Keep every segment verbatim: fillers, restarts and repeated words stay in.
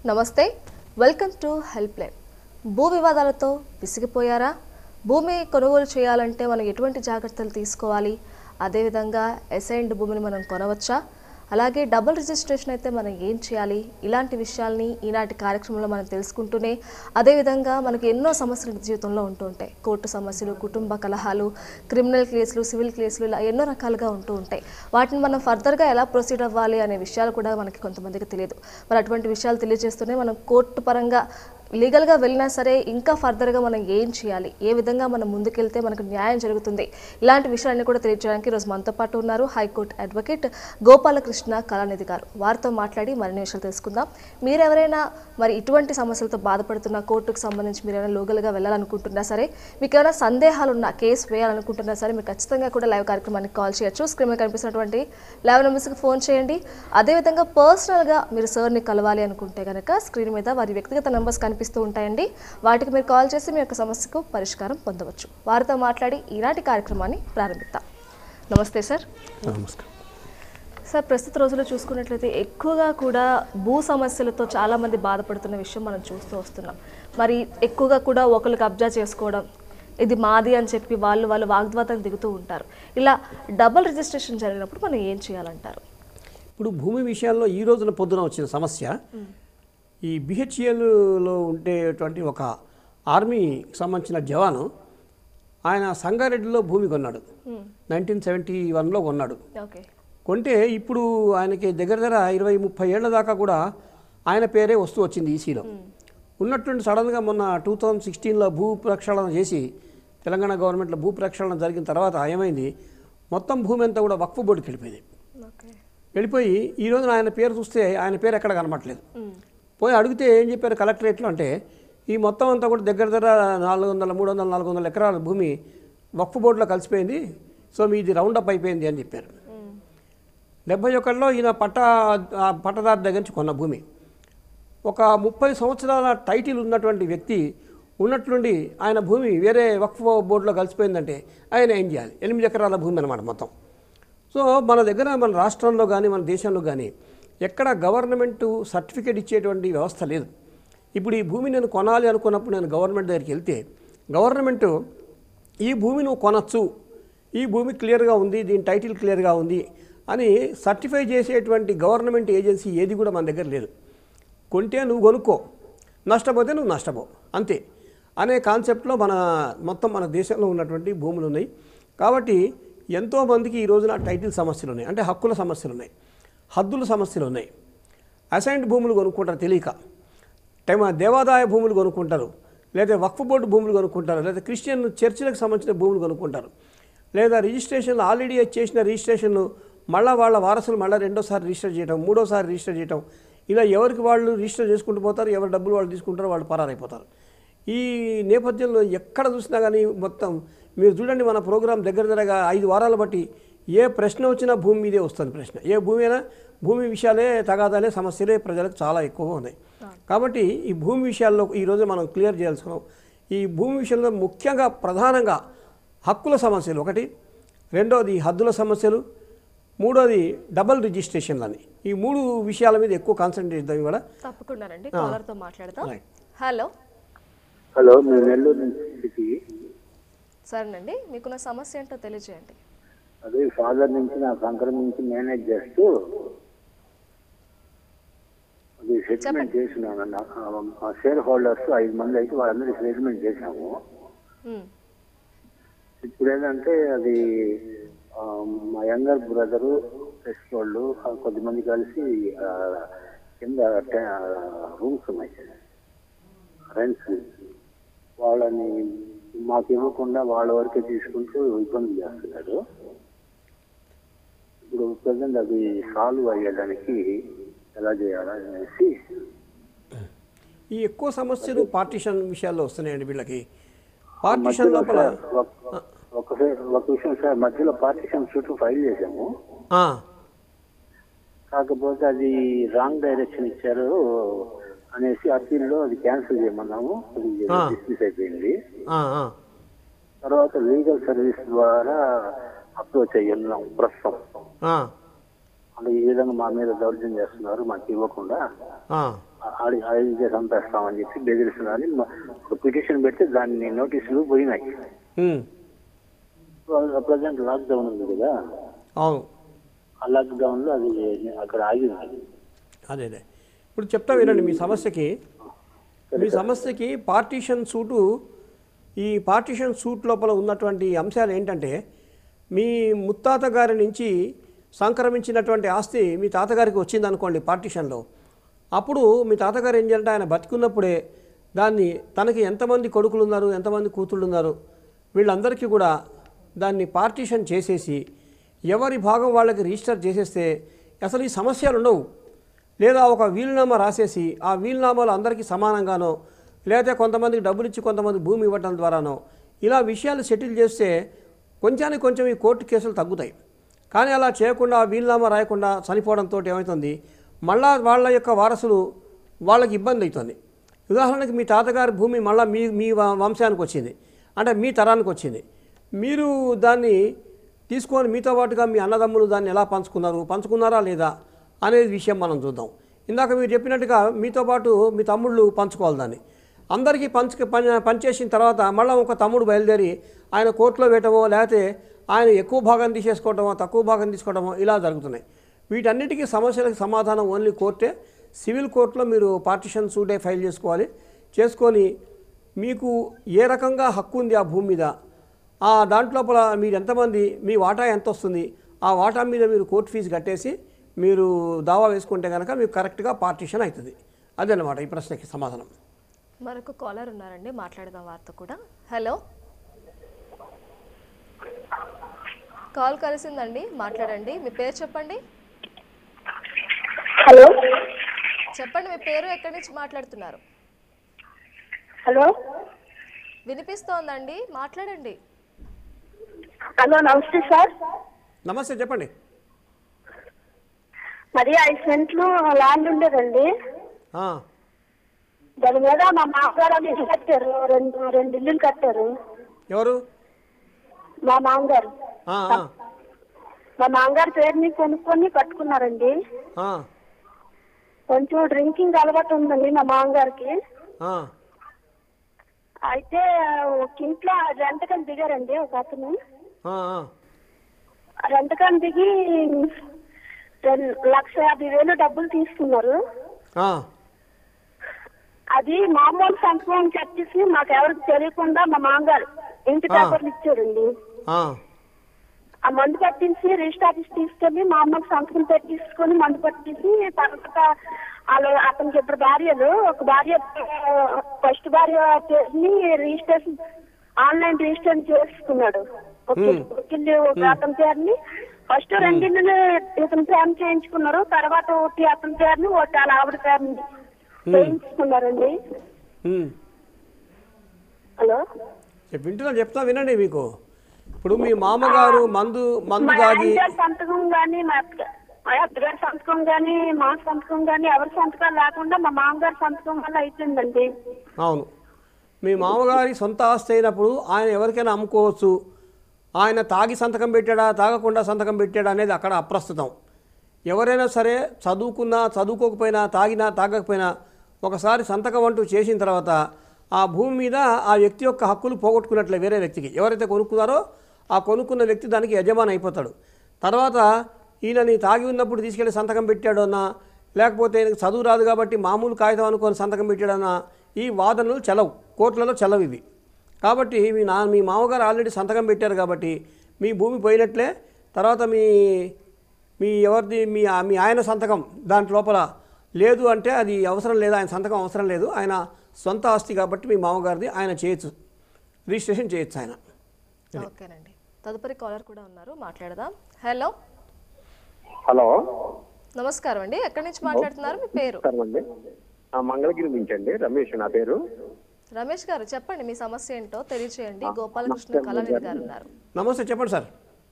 నమస్తే, welcome to help line. భూ వివాదాలతో విసిగిపోయారా? భూమి కొనుగోలు చేయాలంటే మనం ఎటువంటి జాగ్రత్తలు తీసుకోవాలి? అదేవిధంగా అసైన్డ్ భూమిని మనం కొనవచ్చా? అలాగే డబుల్ రిజిస్ట్రేషన్ అయితే మనం ఏం చేయాలి? ఇలాంటి విషయాల్ని ఈనాటి కార్యక్రమంలో మనం తెలుసుకుంటూనే అదేవిధంగా మనకి ఎన్నో సమస్యలు జీవితంలో ఉంటూ ఉంటాయి. కోర్టు సమస్యలు, కుటుంబ కలహాలు, క్రిమినల్ కేసులు, సివిల్ కేసులు, ఇలా ఎన్నో రకాలుగా ఉంటూ ఉంటాయి. వాటిని మనం ఫర్దర్గా ఎలా ప్రొసీడ్ అవ్వాలి అనే విషయాలు కూడా మనకి కొంతమందికి తెలియదు. మరి అటువంటి విషయాలు తెలియజేస్తూనే మనం కోర్టు పరంగా లీగల్గా వెళ్ళినా సరే ఇంకా ఫర్దర్గా మనం ఏం చేయాలి, ఏ విధంగా మనం ముందుకెళ్తే మనకు న్యాయం జరుగుతుంది, ఇలాంటి విషయాలన్నీ కూడా తెలియజేయడానికి ఈరోజు మనతో పాటు ఉన్నారు హైకోర్టు అడ్వకేట్ గోపాలకృష్ణ కళానిధి గారు. వారితో మాట్లాడి మరిన్ని విషయాలు తెలుసుకుందాం. మీరు ఎవరైనా మరి ఇటువంటి సమస్యలతో బాధపడుతున్న, కోర్టుకు సంబంధించి మీరు ఏమైనా లీగల్గా వెళ్ళాలనుకుంటున్నా సరే, మీకు ఏమైనా సందేహాలు ఉన్నా, కేసు వేయాలనుకుంటున్నా సరే మీరు ఖచ్చితంగా కూడా లైవ్ కార్యక్రమానికి కాల్ చేయొచ్చు. స్క్రీన్ మీద కనిపిస్తున్నటువంటి లైవ్ నెంబర్స్కి ఫోన్ చేయండి. అదేవిధంగా పర్సనల్గా మీరు సార్ని కలవాలి అనుకుంటే కనుక స్క్రీన్ మీద వారి వ్యక్తిగత నెంబర్స్ కనిపిస్తూ ఉంటాయండి. వాటికి మీరు కాల్ చేసి మీ యొక్క సమస్యకు పరిష్కారం పొందవచ్చు. వారితో మాట్లాడి ఈనాటి కార్యక్రమాన్ని ప్రారంభిద్దాం. నమస్తే సార్. నమస్కారం సార్, ప్రస్తుత రోజుల్లో చూసుకున్నట్లయితే ఎక్కువగా కూడా భూ సమస్యలతో చాలామంది బాధపడుతున్న విషయం మనం చూస్తూ వస్తున్నాం. మరి ఎక్కువగా కూడా ఒకరికి కబ్జా చేసుకోవడం, ఇది మాది అని చెప్పి వాళ్ళు వాళ్ళు వాగ్వాదానికి దిగుతూ ఉంటారు. ఇలా డబుల్ రిజిస్ట్రేషన్ జరిగినప్పుడు మనం ఏం చేయాలంటారు? ఇప్పుడు భూమి విషయాల్లో ఈ రోజున పొద్దున వచ్చిన సమస్య, ఈ బిహెచ్ఎల్లో ఉండేటువంటి ఒక ఆర్మీకి సంబంధించిన జవాను ఆయన సంగారెడ్డిలో భూమి కొన్నాడు. నైన్టీన్ సెవెంటీ వన్లో కొన్నాడు. ఓకే. కొంటే ఇప్పుడు ఆయనకి దగ్గర దగ్గర ఇరవై ముప్పై ఏళ్ల దాకా కూడా ఆయన పేరే వస్తూ వచ్చింది ఈసీలో. ఉన్నటువంటి సడన్గా మొన్న టూ థౌజండ్ సిక్స్టీన్లో భూ ప్రక్షాళన చేసి తెలంగాణ గవర్నమెంట్లో భూ ప్రక్షాళన జరిగిన తర్వాత ఏమైంది, మొత్తం భూమి అంతా కూడా వక్ఫ్ బోర్డుకి వెళ్ళిపోయింది. వెళ్ళిపోయి ఈ రోజున ఆయన పేరు చూస్తే ఆయన పేరు ఎక్కడ కనబడట్లేదు. పోయి అడిగితే ఏం చెప్పారు కలెక్టరేట్లో అంటే, ఈ మొత్తం అంతా కూడా దగ్గర దగ్గర నాలుగు వందల మూడు వందల నాలుగు వందల ఎకరాల భూమి వక్ఫ్ బోర్డులో కలిసిపోయింది, సో మీది రౌండప్ అయిపోయింది అని చెప్పారు. డెబ్బై ఒకటిలో ఈయన పట్టా పట్టదారు దగ్గర నుంచి కొన్న భూమి, ఒక ముప్పై సంవత్సరాల టైటిల్ ఉన్నటువంటి వ్యక్తి ఉన్నట్లుండి ఆయన భూమి వేరే వక్ఫ్ బోర్డులో కలిసిపోయిందంటే ఆయన ఏం చేయాలి? ఎనిమిది ఎకరాల భూమి అన్నమాట మొత్తం. సో మన దగ్గర మన రాష్ట్రంలో కానీ మన దేశంలో కానీ ఎక్కడ గవర్నమెంటు సర్టిఫికేట్ ఇచ్చేటువంటి వ్యవస్థ లేదు. ఇప్పుడు ఈ భూమి నేను కొనాలి అనుకున్నప్పుడు నేను గవర్నమెంట్ దగ్గరికి వెళ్తే గవర్నమెంటు ఈ భూమి నువ్వు కొనచ్చు, ఈ భూమి క్లియర్గా ఉంది, దీని టైటిల్ క్లియర్గా ఉంది అని సర్టిఫై చేసేటువంటి గవర్నమెంట్ ఏజెన్సీ ఏది కూడా మన దగ్గర లేదు. కొంటే నువ్వు కొనుక్కో, నష్టపోతే నువ్వు నష్టపో, అంతే అనే కాన్సెప్ట్లో మన మొత్తం మన దేశంలో ఉన్నటువంటి భూములు ఉన్నాయి. కాబట్టి ఎంతోమందికి ఈ రోజున టైటిల్ సమస్యలు ఉన్నాయి, అంటే హక్కుల సమస్యలు ఉన్నాయి, హద్దుల సమస్యలు ఉన్నాయి. అసైన్డ్ భూములు కొనుక్కుంటారు తెలియక, టైం దేవాదాయ భూములు కొనుక్కుంటారు, లేదా వక్ఫ్ బోర్డు భూములు కొనుక్కుంటారు, లేదా క్రిస్టియన్ చర్చిలకు సంబంధించిన భూములు కొనుక్కుంటారు, లేదా రిజిస్ట్రేషన్లు ఆల్రెడీ చేసిన రిజిస్ట్రేషన్లు మళ్ళీ వాళ్ళ వారసులు మళ్ళీ రెండోసారి రిజిస్టర్ చేయడం, మూడోసారి రిజిస్టర్ చేయడం, ఇలా ఎవరికి వాళ్ళు రిజిస్టర్ చేసుకుంటూ పోతారు, ఎవరి డబ్బులు వాళ్ళు తీసుకుంటారో వాళ్ళు పరారైపోతారు. ఈ నేపథ్యంలో ఎక్కడ చూసినా కానీ మొత్తం మీరు చూడండి, మన ప్రోగ్రాం దగ్గర దగ్గరగా ఐదు వారాలు బట్టి ఏ ప్రశ్న వచ్చినా భూమి మీదే వస్తుంది ప్రశ్న. ఏ భూమి అయినా భూమి విషయాలే, తగాదాలే, సమస్యలే ప్రజలకు చాలా ఎక్కువగా ఉన్నాయి. కాబట్టి ఈ భూమి విషయాల్లో ఈరోజు మనం క్లియర్ చేయాల్సుకున్నాం. ఈ భూమి విషయంలో ముఖ్యంగా ప్రధానంగా హక్కుల సమస్యలు ఒకటి, రెండోది హద్దుల సమస్యలు, మూడోది డబల్ రిజిస్ట్రేషన్లని. ఈ మూడు విషయాల మీద ఎక్కువ కాన్సన్ట్రేట్ చేద్దాం ఇవాళ. తప్పకుండానండి, కాలర్తో మాట్లాడదాం. హలో హలో, మేము నెల్లూరు నుంచి. సరేనండి, మీకున్న సమస్య ఏంటో తెలియజేయండి. అదే ఫాదర్ నుంచి నాకు సంక్రమించి మేనేజ్ చేస్తూ అది సెటిల్మెంట్ చేసినాను. మా షేర్ హోల్డర్స్ ఐదు మంది అయితే వాళ్ళందరికీ సెటిల్మెంట్ చేశాము. ఇప్పుడు ఏంటంటే అది మా యంగర్ బ్రదరు టెస్ట్ వాళ్ళు కొద్దిమంది కలిసి కింద రూమ్స్ ఉన్నాయి రెంట్స్, వాళ్ళని మాకు ఇవ్వకుండా వాళ్ళ వరకే తీసుకుంటూ ఇబ్బంది చేస్తున్నారు. ఇప్పుడు ప్రజెంట్ అది సాల్వ్ అయ్యేదానికి ఎలా చేయాలనేసి. ఈ ఎక్కువ సమస్యలు పార్టీషన్ విషయాల్లో వస్తున్నాయండి వీళ్ళకి. పార్టీషన్ లోపల ఒక ఒక విషయం సార్, మధ్యలో పార్టీషన్ చుట్టూ ఫైల్ చేసాము, కాకపోతే అది రాంగ్ డైరెక్షన్ ఇచ్చారు అనేసి అప్పీల్లో అది క్యాన్సిల్ చేయమన్నాము. అది డిస్మిస్ అయిపోయింది. తర్వాత లీగల్ సర్వీస్ ద్వారా అప్రోచ్ అయ్యాం ప్రస్తుతం. అంటే ఈ విధంగా మా మీద దౌర్జన్యం చేస్తున్నారు, మాకు ఇవ్వకుండా ఆడి ఆడితే చంపేస్తామని చెప్పి బెదిరిస్తున్నారని పిటిషన్ పెడితే దాన్ని నోటీసులు పోయినాయి. ఉమ్. ప్రజెంట్ లాక్డౌన్ ఉంది కదా, అవును, ఆ లాక్డౌన్లో అది అక్కడ ఆగింది. అదే అదే ఇప్పుడు చెప్తా వినండి మీ సమస్యకి. మీ సమస్యకి పార్టీషన్ సూటు, ఈ పార్టీషన్ సూట్ లోపల ఉన్నటువంటి అంశాలు ఏంటంటే, మీ ముత్తాత గారి నుంచి సంక్రమించినటువంటి ఆస్తి మీ తాతగారికి వచ్చిందనుకోండి పార్టీషన్లో, అప్పుడు మీ తాతగారు ఏం చేయాలంటే ఆయన బతికున్నప్పుడే దాన్ని తనకి ఎంతమంది కొడుకులు ఉన్నారు, ఎంతమంది కూతుళ్ళు ఉన్నారు, వీళ్ళందరికీ కూడా దాన్ని పార్టీషన్ చేసేసి ఎవరి భాగం వాళ్ళకి రిజిస్టర్ చేసేస్తే అసలు ఈ సమస్యలు ఉండవు. లేదా ఒక వీలునామా రాసేసి ఆ వీలునామాలు అందరికీ సమానంగానో, లేదా కొంతమందికి డబ్బులు ఇచ్చి కొంతమంది భూమి ఇవ్వటం ద్వారానో ఇలా విషయాలు సెటిల్ చేస్తే కొంచెానికి కొంచెం ఈ కోర్టు కేసులు తగ్గుతాయి. కానీ అలా చేయకుండా వీలునామా రాయకుండా చనిపోవడంతో ఏమవుతుంది, మళ్ళా వాళ్ళ యొక్క వారసులు వాళ్ళకి ఇబ్బంది అవుతుంది. ఉదాహరణకి మీ తాతగారి భూమి మళ్ళీ మీ మీ వంశానికి వచ్చింది, అంటే మీ తరానికి వచ్చింది. మీరు దాన్ని తీసుకొని మీతో పాటుగా మీ అన్నదమ్ములు దాన్ని ఎలా పంచుకున్నారు, పంచుకున్నారా లేదా అనేది విషయం మనం చూద్దాం. ఇందాక మీరు చెప్పినట్టుగా మీతో పాటు మీ తమ్ముళ్ళు పంచుకోవాలి దాన్ని. అందరికీ పంచు పనిచేసిన తర్వాత మళ్ళీ ఒక తమ్ముడు బయలుదేరి ఆయన కోర్టులో వేయటమో, లేకపోతే ఆయన ఎక్కువ భాగం తీసేసుకోవటమో, తక్కువ భాగం తీసుకోవడమో ఇలా జరుగుతున్నాయి. వీటన్నిటికీ సమస్యలకు సమాధానం ఓన్లీ కోర్టే. సివిల్ కోర్టులో మీరు పార్టీషన్ సూటే ఫైల్ చేసుకోవాలి. చేసుకొని మీకు ఏ రకంగా హక్కు ఉంది ఆ భూమి మీద, ఆ దాంట్లోపల మీరు ఎంతమంది, మీ వాటా ఎంత వస్తుంది, ఆ వాటా మీద మీరు కోర్టు ఫీజు కట్టేసి మీరు దావా వేసుకుంటే కనుక మీకు కరెక్ట్గా పార్టీషన్ అవుతుంది. అదనమాట ఈ ప్రశ్నకి సమాధానం. మరొక కాలర్ ఉన్నారండి, మాట్లాడదాం వారితో కూడా. హలో, కాల్ కలిసిందండి, మాట్లాడండి. మీ పేరు చెప్పండి. హలో చెప్పండి, మీ పేరు, ఎక్కడి నుంచి మాట్లాడుతున్నారు? హలో వినిపిస్తోందండి, మాట్లాడండి. హలో నమస్తే సార్. నమస్తే, చెప్పండి. మరి ఐదు సెంట్లు ల్యాండ్ ఉండేదండి, ఆ, దాని మీద మా మామగారు అని ఇల్లు కట్టారు, రెండు రెండు ఇల్లులు కట్టారు. ఎవరు? మా మామగారు ఆ, ఆ, మా మామగారి పేరుని కొనుక్కొని కట్టుకున్నారండి. ఆ, కొంచెం డ్రింకింగ్ అలవాటు ఉందండి మా మామగారికి. ఆ, అయితే ఒక ఇంట్లో రెంటకని దిగారండి ఒక అతను. ఆ, ఆ. రెంటకని దిగి రెండు లక్ష యాభై వేలు డబ్బులు తీసుకున్నారు. ఆ, అది మామూలు సంతకం అని చెప్పేసి మాకు ఎవరికి తెలియకుండా మా మామగారు ఇంటి పేపర్లు ఇచ్చారండి. ఆ, ఆ మందు పట్టించి రిజిస్టర్ ఆఫీస్ తీసుకెళ్లి మా అమ్మకి సంతకం పెట్టించుకొని మందు పట్టించి తర్వాత వాళ్ళు అతనికి ఇద్దరు భార్యలు, ఒక భార్య ఫస్ట్ భార్య పేరుని రిజిస్ట్రేషన్ ఆన్లైన్ రిజిస్టర్ చేసుకున్నాడు. ఒక ఇల్లు ఒక అతని పేరుని ఫస్ట్ రెండిల్లు ఇతని పేరు చేయించుకున్నారు, తర్వాత ఒకటి అతని పేరుని ఒకటి వాళ్ళ ఆవిడ పేరుని చేయించుకున్నారండి. ఉమ్. హలో వింటున్నా, చెప్తా వినండి. మీకు ఇప్పుడు మీ మామగారు మందు మందు మా తాగి ఆయన సంతకం గాని మా అత్త- మా అత్తగారి సంతకం గాని మా సంతకం గాని ఎవరి సంతకాలు లేకుండా మా మామగారి సంతకం వల్ల అయిపోయిందండి. అవును, మీ మామగారి సొంత ఆస్తి అయినప్పుడు ఆయన ఎవరికైనా అమ్ముకోవచ్చు. ఆయన తాగి సంతకం పెట్టాడా, తాగకుండా సంతకం పెట్టాడా అనేది అక్కడ అప్రస్తుతం. ఎవరైనా సరే చదువుకున్నా చదువుకోకపోయినా, తాగినా తాగకపోయినా ఒకసారి సంతకం అంటూ చేసిన తర్వాత ఆ భూమి మీద ఆ వ్యక్తి యొక్క హక్కులు పోగొట్టుకున్నట్లే వేరే వ్యక్తికి. ఎవరైతే కొనుక్కున్నారో ఆ కొనుక్కున్న వ్యక్తి దానికి యజమాని అయిపోతాడు. తర్వాత ఈయనని తాగి ఉన్నప్పుడు తీసుకెళ్ళి సంతకం పెట్టాడన్నా, లేకపోతే ఈయనకి చదువు రాదు కాబట్టి మామూలు కాగితం అనుకొని సంతకం పెట్టాడన్నా, ఈ వాదనలు చెలవు, కోర్టులలో చెలవు ఇవి. కాబట్టి మీ నా మీ మామగారు ఆల్రెడీ సంతకం పెట్టారు కాబట్టి మీ భూమి పోయినట్లే. తర్వాత మీ మీ ఎవరిది మీ మీ ఆయన సంతకం దాంట్ లోపల లేదు అంటే అది అవసరం లేదు, ఆయన సంతకం అవసరం లేదు, ఆయన సొంత ఆస్తి కాబట్టి మీ మామగారిది ఆయన చేయొచ్చు, రిజిస్ట్రేషన్ చేయొచ్చు ఆయన. ఓకేనండి, తదుపరి కాలర్ కూడా ఉన్నారు, మాట్లాడదాం. హలో హలో నమస్కారం అండి, ఎక్కడి నుంచి మాట్లాడుతున్నారు? మీ పేరు? అండి మంగళగిరి నుంచి అండి, రమేష్ నా పేరు. రమేష్ గారు చెప్పండి, మీ సమస్య ఏంటో తెలియచేయండి. గోపాలకృష్ణ కళానిధి గారు ఉన్నారు. నమస్తే, చెప్పండి సార్.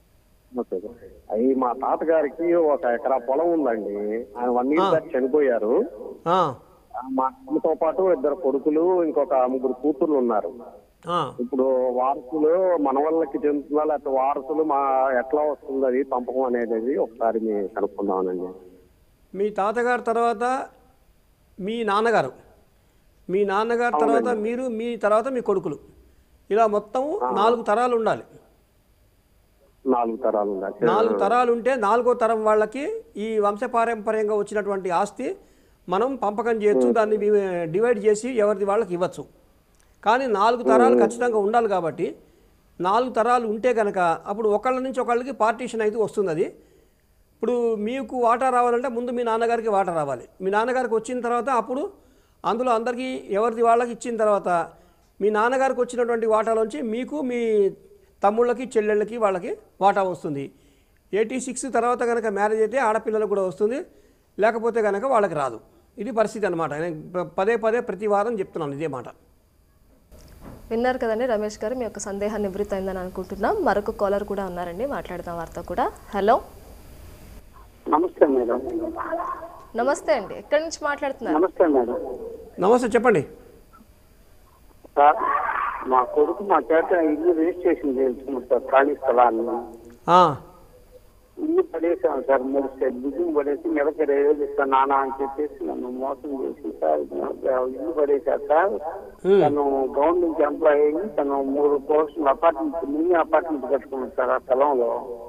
అవి మా తాతగారికి ఒక ఎకరా పొలం ఉందండి, ఆయన వన్ ఇయర్ బ్యాక్ చనిపోయారు. ఆ, మా అమ్మతో పాటు ఇద్దరు కొడుకులు ఇంకొక ముగ్గురు కూతుర్లు ఉన్నారు. ఆ, ఇప్పుడు వారసులు మన వాళ్ళకి చెందుతుందా లేకపోతే వారసులు మా ఎట్లా వస్తుంది అది పంపకం అనేది ఒకసారి మీ కనుక్కుందామనండి. మీ తాతగారి తర్వాత మీ నాన్నగారు మీ నాన్నగారు తర్వాత మీరు మీ తర్వాత మీ కొడుకులు ఇలా మొత్తం నాలుగు తరాలు ఉండాలి. నాలుగు తరాలు ఉండాలి. నాలుగు తరాలు ఉంటే నాలుగో తరం వాళ్ళకి ఈ వంశపారంపర్యంగా వచ్చినటువంటి ఆస్తి మనం పంపకం చేయొచ్చు, దాన్ని డివైడ్ చేసి ఎవరిది వాళ్ళకి ఇవ్వచ్చు. కానీ నాలుగు తరాలు ఖచ్చితంగా ఉండాలి కాబట్టి నాలుగు తరాలు ఉంటే కనుక అప్పుడు ఒకళ్ళ నుంచి ఒకళ్ళకి పార్టీషన్ అయితే వస్తుంది. అది ఇప్పుడు మీకు వాటా రావాలంటే ముందు మీ నాన్నగారికి వాటా రావాలి. మీ నాన్నగారికి వచ్చిన తర్వాత అప్పుడు అందులో అందరికీ ఎవరిది వాళ్ళకి ఇచ్చిన తర్వాత మీ నాన్నగారికి వచ్చినటువంటి వాటాలోంచి మీకు మీ తమ్ముళ్ళకి చెల్లెళ్ళకి వాళ్ళకి వాటా వస్తుంది. ఎయిటీ సిక్స్ తర్వాత కనుక మ్యారేజ్ అయితే ఆడపిల్లలకు కూడా వస్తుంది, లేకపోతే కనుక వాళ్ళకి రాదు. ఇది పరిస్థితి అనమాట. నేను పదే పదే ప్రతి వారం చెప్తున్నాను ఇదే మాట. విన్నారు కదండి రమేష్ గారు, మీ యొక్క సందేహం నివృత్తి అయిందని అనుకుంటున్నాం. మరొక కాలర్ కూడా ఉన్నారండి, మాట్లాడదాం వారితో కూడా. హలో, నమస్తే మేడం. నమస్తే అండి, ఎక్కడి నుంచి మాట్లాడుతున్నారు? నమస్తే మేడం. నమస్తే, చెప్పండి. సార్, మా కొడుకు మా చేత ఇల్లు రిజిస్ట్రేషన్ చేయించుకున్నాం సార్, ఖాళీ స్థలాన్ని. ఇల్లు పడేసాం సార్, మూడు సెట్ బిల్డింగ్ పడేసి నెలకి ఇరవై వేలు ఇస్తాను నాన్న అని చెప్పేసి నన్ను మోసం చేసి సార్ ఇల్లు పడేశారు సార్. తను గవర్నమెంట్ ఎంప్లాయీ అయ్యి తను మూడు పోస్టులు అపార్ట్మెంట్ మినీ అపార్ట్మెంట్ కట్టుకున్నాడు సార్ ఆ స్థలంలో.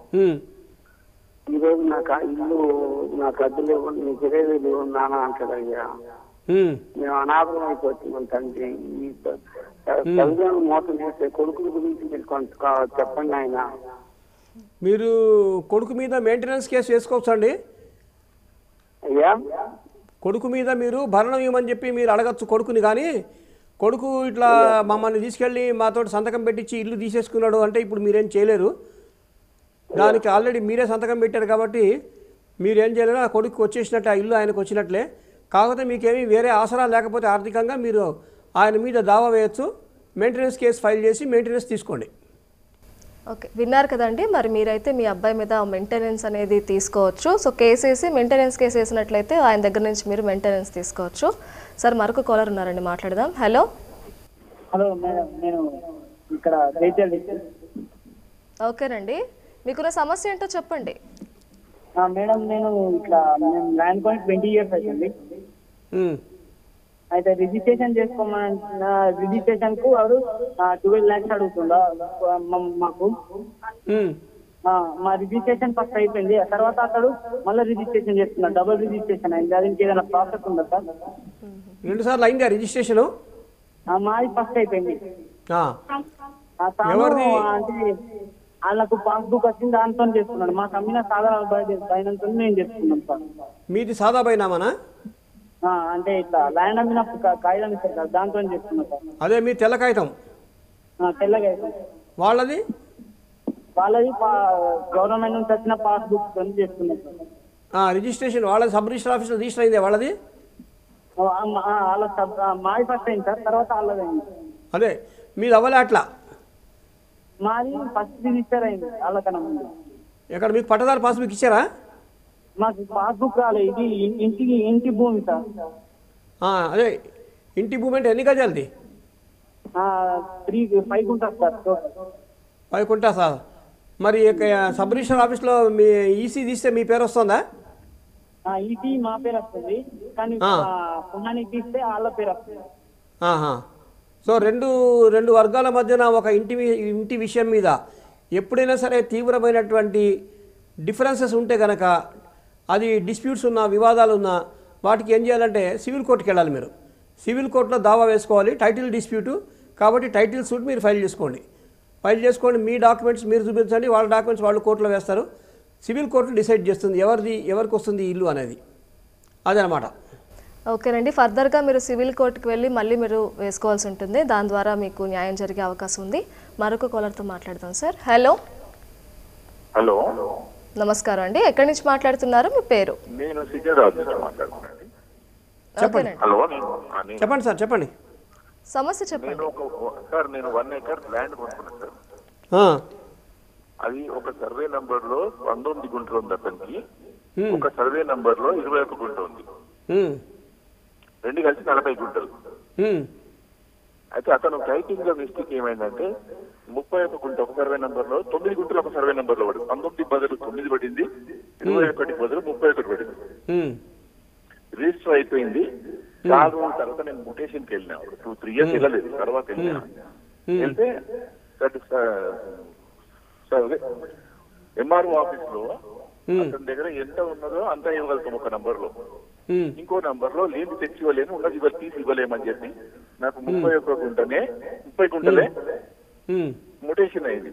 ఈ రోజు నాకు ఆ ఇల్లు నాకు అద్దెలు ఇవ్వండి, నీకు ఇరవై వేలు ఇవ్వండి నాన్న అంటాడు. అయ్యా మేము అనాథం అయిపోతున్నాం తండ్రి. ఈ తల్లిదండ్రులు మోసం చేసే కొడుకుల గురించి మీరు కొంత చెప్పండి ఆయన. మీరు కొడుకు మీద మెయింటెనెన్స్ కేసు వేసుకోవచ్చు అండి. అయ్యా, కొడుకు మీద మీరు భరణం ఇవ్వమని చెప్పి మీరు అడగచ్చు కొడుకుని. కానీ కొడుకు ఇట్లా మమ్మల్ని తీసుకెళ్ళి మాతో సంతకం పెట్టించి ఇల్లు తీసేసుకున్నాడు అంటే ఇప్పుడు మీరేం చేయలేరు. దానికి ఆల్రెడీ మీరే సంతకం పెట్టారు కాబట్టి మీరేం చేయలేరు. ఆ కొడుకు వచ్చేసినట్టు, ఆ ఇల్లు ఆయనకు వచ్చినట్లే. కాకపోతే మీకేమీ వేరే ఆసరా లేకపోతే ఆర్థికంగా మీరు ఆయన మీద దావా వేయచ్చు. మెయింటెనెన్స్ కేసు ఫైల్ చేసి మెయింటెనెన్స్ తీసుకోండి. ఓకే, విన్నారు కదండి. మరి మీరైతే మీ అబ్బాయి మీద మెయింటెనెన్స్ అనేది తీసుకోవచ్చు. సో కేసు వేసి మెయింటెనెన్స్ కేసు వేసినట్లయితే ఆయన దగ్గర నుంచి మీరు మెయింటెనెన్స్ తీసుకోవచ్చు. సార్, మరొక కాలర్ ఉన్నారండి, మాట్లాడదాం. హలో హలో మేడం, నేను ఇక్కడ ఓకేనండి, మీకున్న సమస్య ఏంటో చెప్పండి. మేడం, నేను ఇట్లా నేను ల్యాండ్ కొని ట్వంటీ ఇయర్స్ అవుతుంది. అయితే రిజిస్ట్రేషన్ చేసుకోమన్న రిజిస్ట్రేషన్ కు వాడు ట్వెల్వ్ ల్యాక్స్ అడుగుతుందా మాకు. మా రిజిస్ట్రేషన్ ఫస్ట్ అయిపోయింది, ఆ తర్వాత అతడు మళ్ళీ రిజిస్ట్రేషన్ చేస్తున్నాడు, డబుల్ రిజిస్ట్రేషన్ అయింది. అది ఏదైనా ప్రాసెస్ ఉందా సార్? రెండు సార్లు అయిందా రిజిస్ట్రేషన్? మాది ఫస్ట్ అయిపోయింది. అంటే వాళ్ళకు పాస్బుక్ వచ్చింది, దాంతో చేస్తున్నాడు. మాకు అమ్మిన సాదా బైనంతో నేను చేస్తున్నాం సార్. మీది సాదా బైనామానా? అంటే ఇట్లా ల్యాండ్ అమ్మిన కాగితం ఇస్తారు సార్, దాంతో చేస్తున్నాం సార్. అదే మీ తెల్ల కాగితం? తెల్ల కాగితం. వాళ్ళది వాళ్ళది గవర్నమెంట్ నుంచి వచ్చిన పాస్బుక్ తో చేస్తున్నాం సార్. రిజిస్ట్రేషన్ వాళ్ళది సబ్ రిజిస్టర్ ఆఫీస్లో రిజిస్టర్ అయిందే వాళ్ళది? వాళ్ళ మాది ఫస్ట్ అయింది సార్, తర్వాత వాళ్ళది అయింది. అదే మీది అవ్వలే అట్లా? మాది ఫస్ట్ రిజిస్టర్ అయింది వాళ్ళకన్నా ముందు. ఎక్కడ మీకు పట్టదారు పాస్బుక్ ఇచ్చారా? మాకు పాస్బుక్ రాలేదు. ఇది ఇంటికి ఇంటి భూమి సార్. అదే ఇంటి భూమి అంటే ఎన్ని గజాలది? Three five guntas sir. Five gunta sir. మరి సబ్ రిజిస్టర్ ఆఫీస్లో మీ ఈసీ తీస్తే మీ పేరు వస్తుందా? ఈసీ మా పేరు వస్తుంది, కానీ పుణ్యానికి తీస్తే వాళ్ళ పేరు వస్తుంది. సో రెండు రెండు వర్గాల మధ్యన ఒక ఇంటి ఇంటి విషయం మీద ఎప్పుడైనా సరే తీవ్రమైనటువంటి డిఫరెన్సెస్ ఉంటే కనుక, అది డిస్ప్యూట్స్ ఉన్నా వివాదాలు ఉన్నా వాటికి ఏం చేయాలంటే సివిల్ కోర్టుకి వెళ్ళాలి. మీరు సివిల్ కోర్టులో దావా వేసుకోవాలి. టైటిల్ డిస్ప్యూటు కాబట్టి టైటిల్ సూట్ మీరు ఫైల్ చేసుకోండి. ఫైల్ చేసుకోండి, మీ డాక్యుమెంట్స్ మీరు చూపించండి, వాళ్ళ డాక్యుమెంట్స్ వాళ్ళు కోర్టులో వేస్తారు. సివిల్ కోర్టు డిసైడ్ చేస్తుంది ఎవరిది ఎవరికి వస్తుంది ఇల్లు అనేది. అదనమాట. ఓకేనండి, ఫర్దర్గా మీరు సివిల్ కోర్టుకు వెళ్ళి మళ్ళీ మీరు వేసుకోవాల్సి ఉంటుంది. దాని ద్వారా మీకు న్యాయం జరిగే అవకాశం ఉంది. మరొక కాలర్తో మాట్లాడతాం సార్. హలో హలో నమస్కారం అండి, ఎక్కడి నుంచి మాట్లాడుతున్నారు, మీ పేరు? నేను సిజరాజు మాట్లాడుతున్నాను. చెప్పండి. హలో చెప్పండి సార్, చెప్పండి. సమస్య చెప్పండి. సార్, నేను వన్ ఎకర్ ల్యాండ్ కొనుక్కున్నాను సార్. అది ఒక సర్వే నంబర్ లో పంతొమ్మిది గుంటలు ఉంది అతనికి, ఒక సర్వే నంబర్ లో ఇరవై ఒక గుంట ఉంది. రెండు కలిసి నలభై గుంటలు. అయితే అతను టైటింగ్ గా మిస్టేక్ ఏమైందంటే ముప్పై ఒక గుంట ఒక సర్వే నంబర్ లో, తొమ్మిది గుంటలు ఒక సర్వే నంబర్ లో పడింది. పంతొమ్మిది బదులు తొమ్మిది పడింది, ఇరవై ఒకటి బదులు ముప్పై ఒకటి పడింది. రిజిస్టర్ అయిపోయింది, చాలా రోజుల తర్వాత నేను ముటేషన్కి వెళ్ళినా టూ త్రీ ఇయర్స్ వెళ్ళలేదు తర్వాత వెళ్ళినా వెళ్తే ఎంఆర్ఓ ఆఫీస్ లో అతని దగ్గర ఎంత ఉన్నదో అంతా ఇవ్వగలుగుతాం ఒక నంబర్ లో, ఇంకో నంబర్ లో లేని తెచ్చి ఇవ్వలేము, ఉన్నది ఇవ్వ తీసి ఇవ్వలేమని చెప్పి నాకు ముప్పై ఒక్క గుంటనే ముప్పై గుంటలే ముటేషన్ అయింది.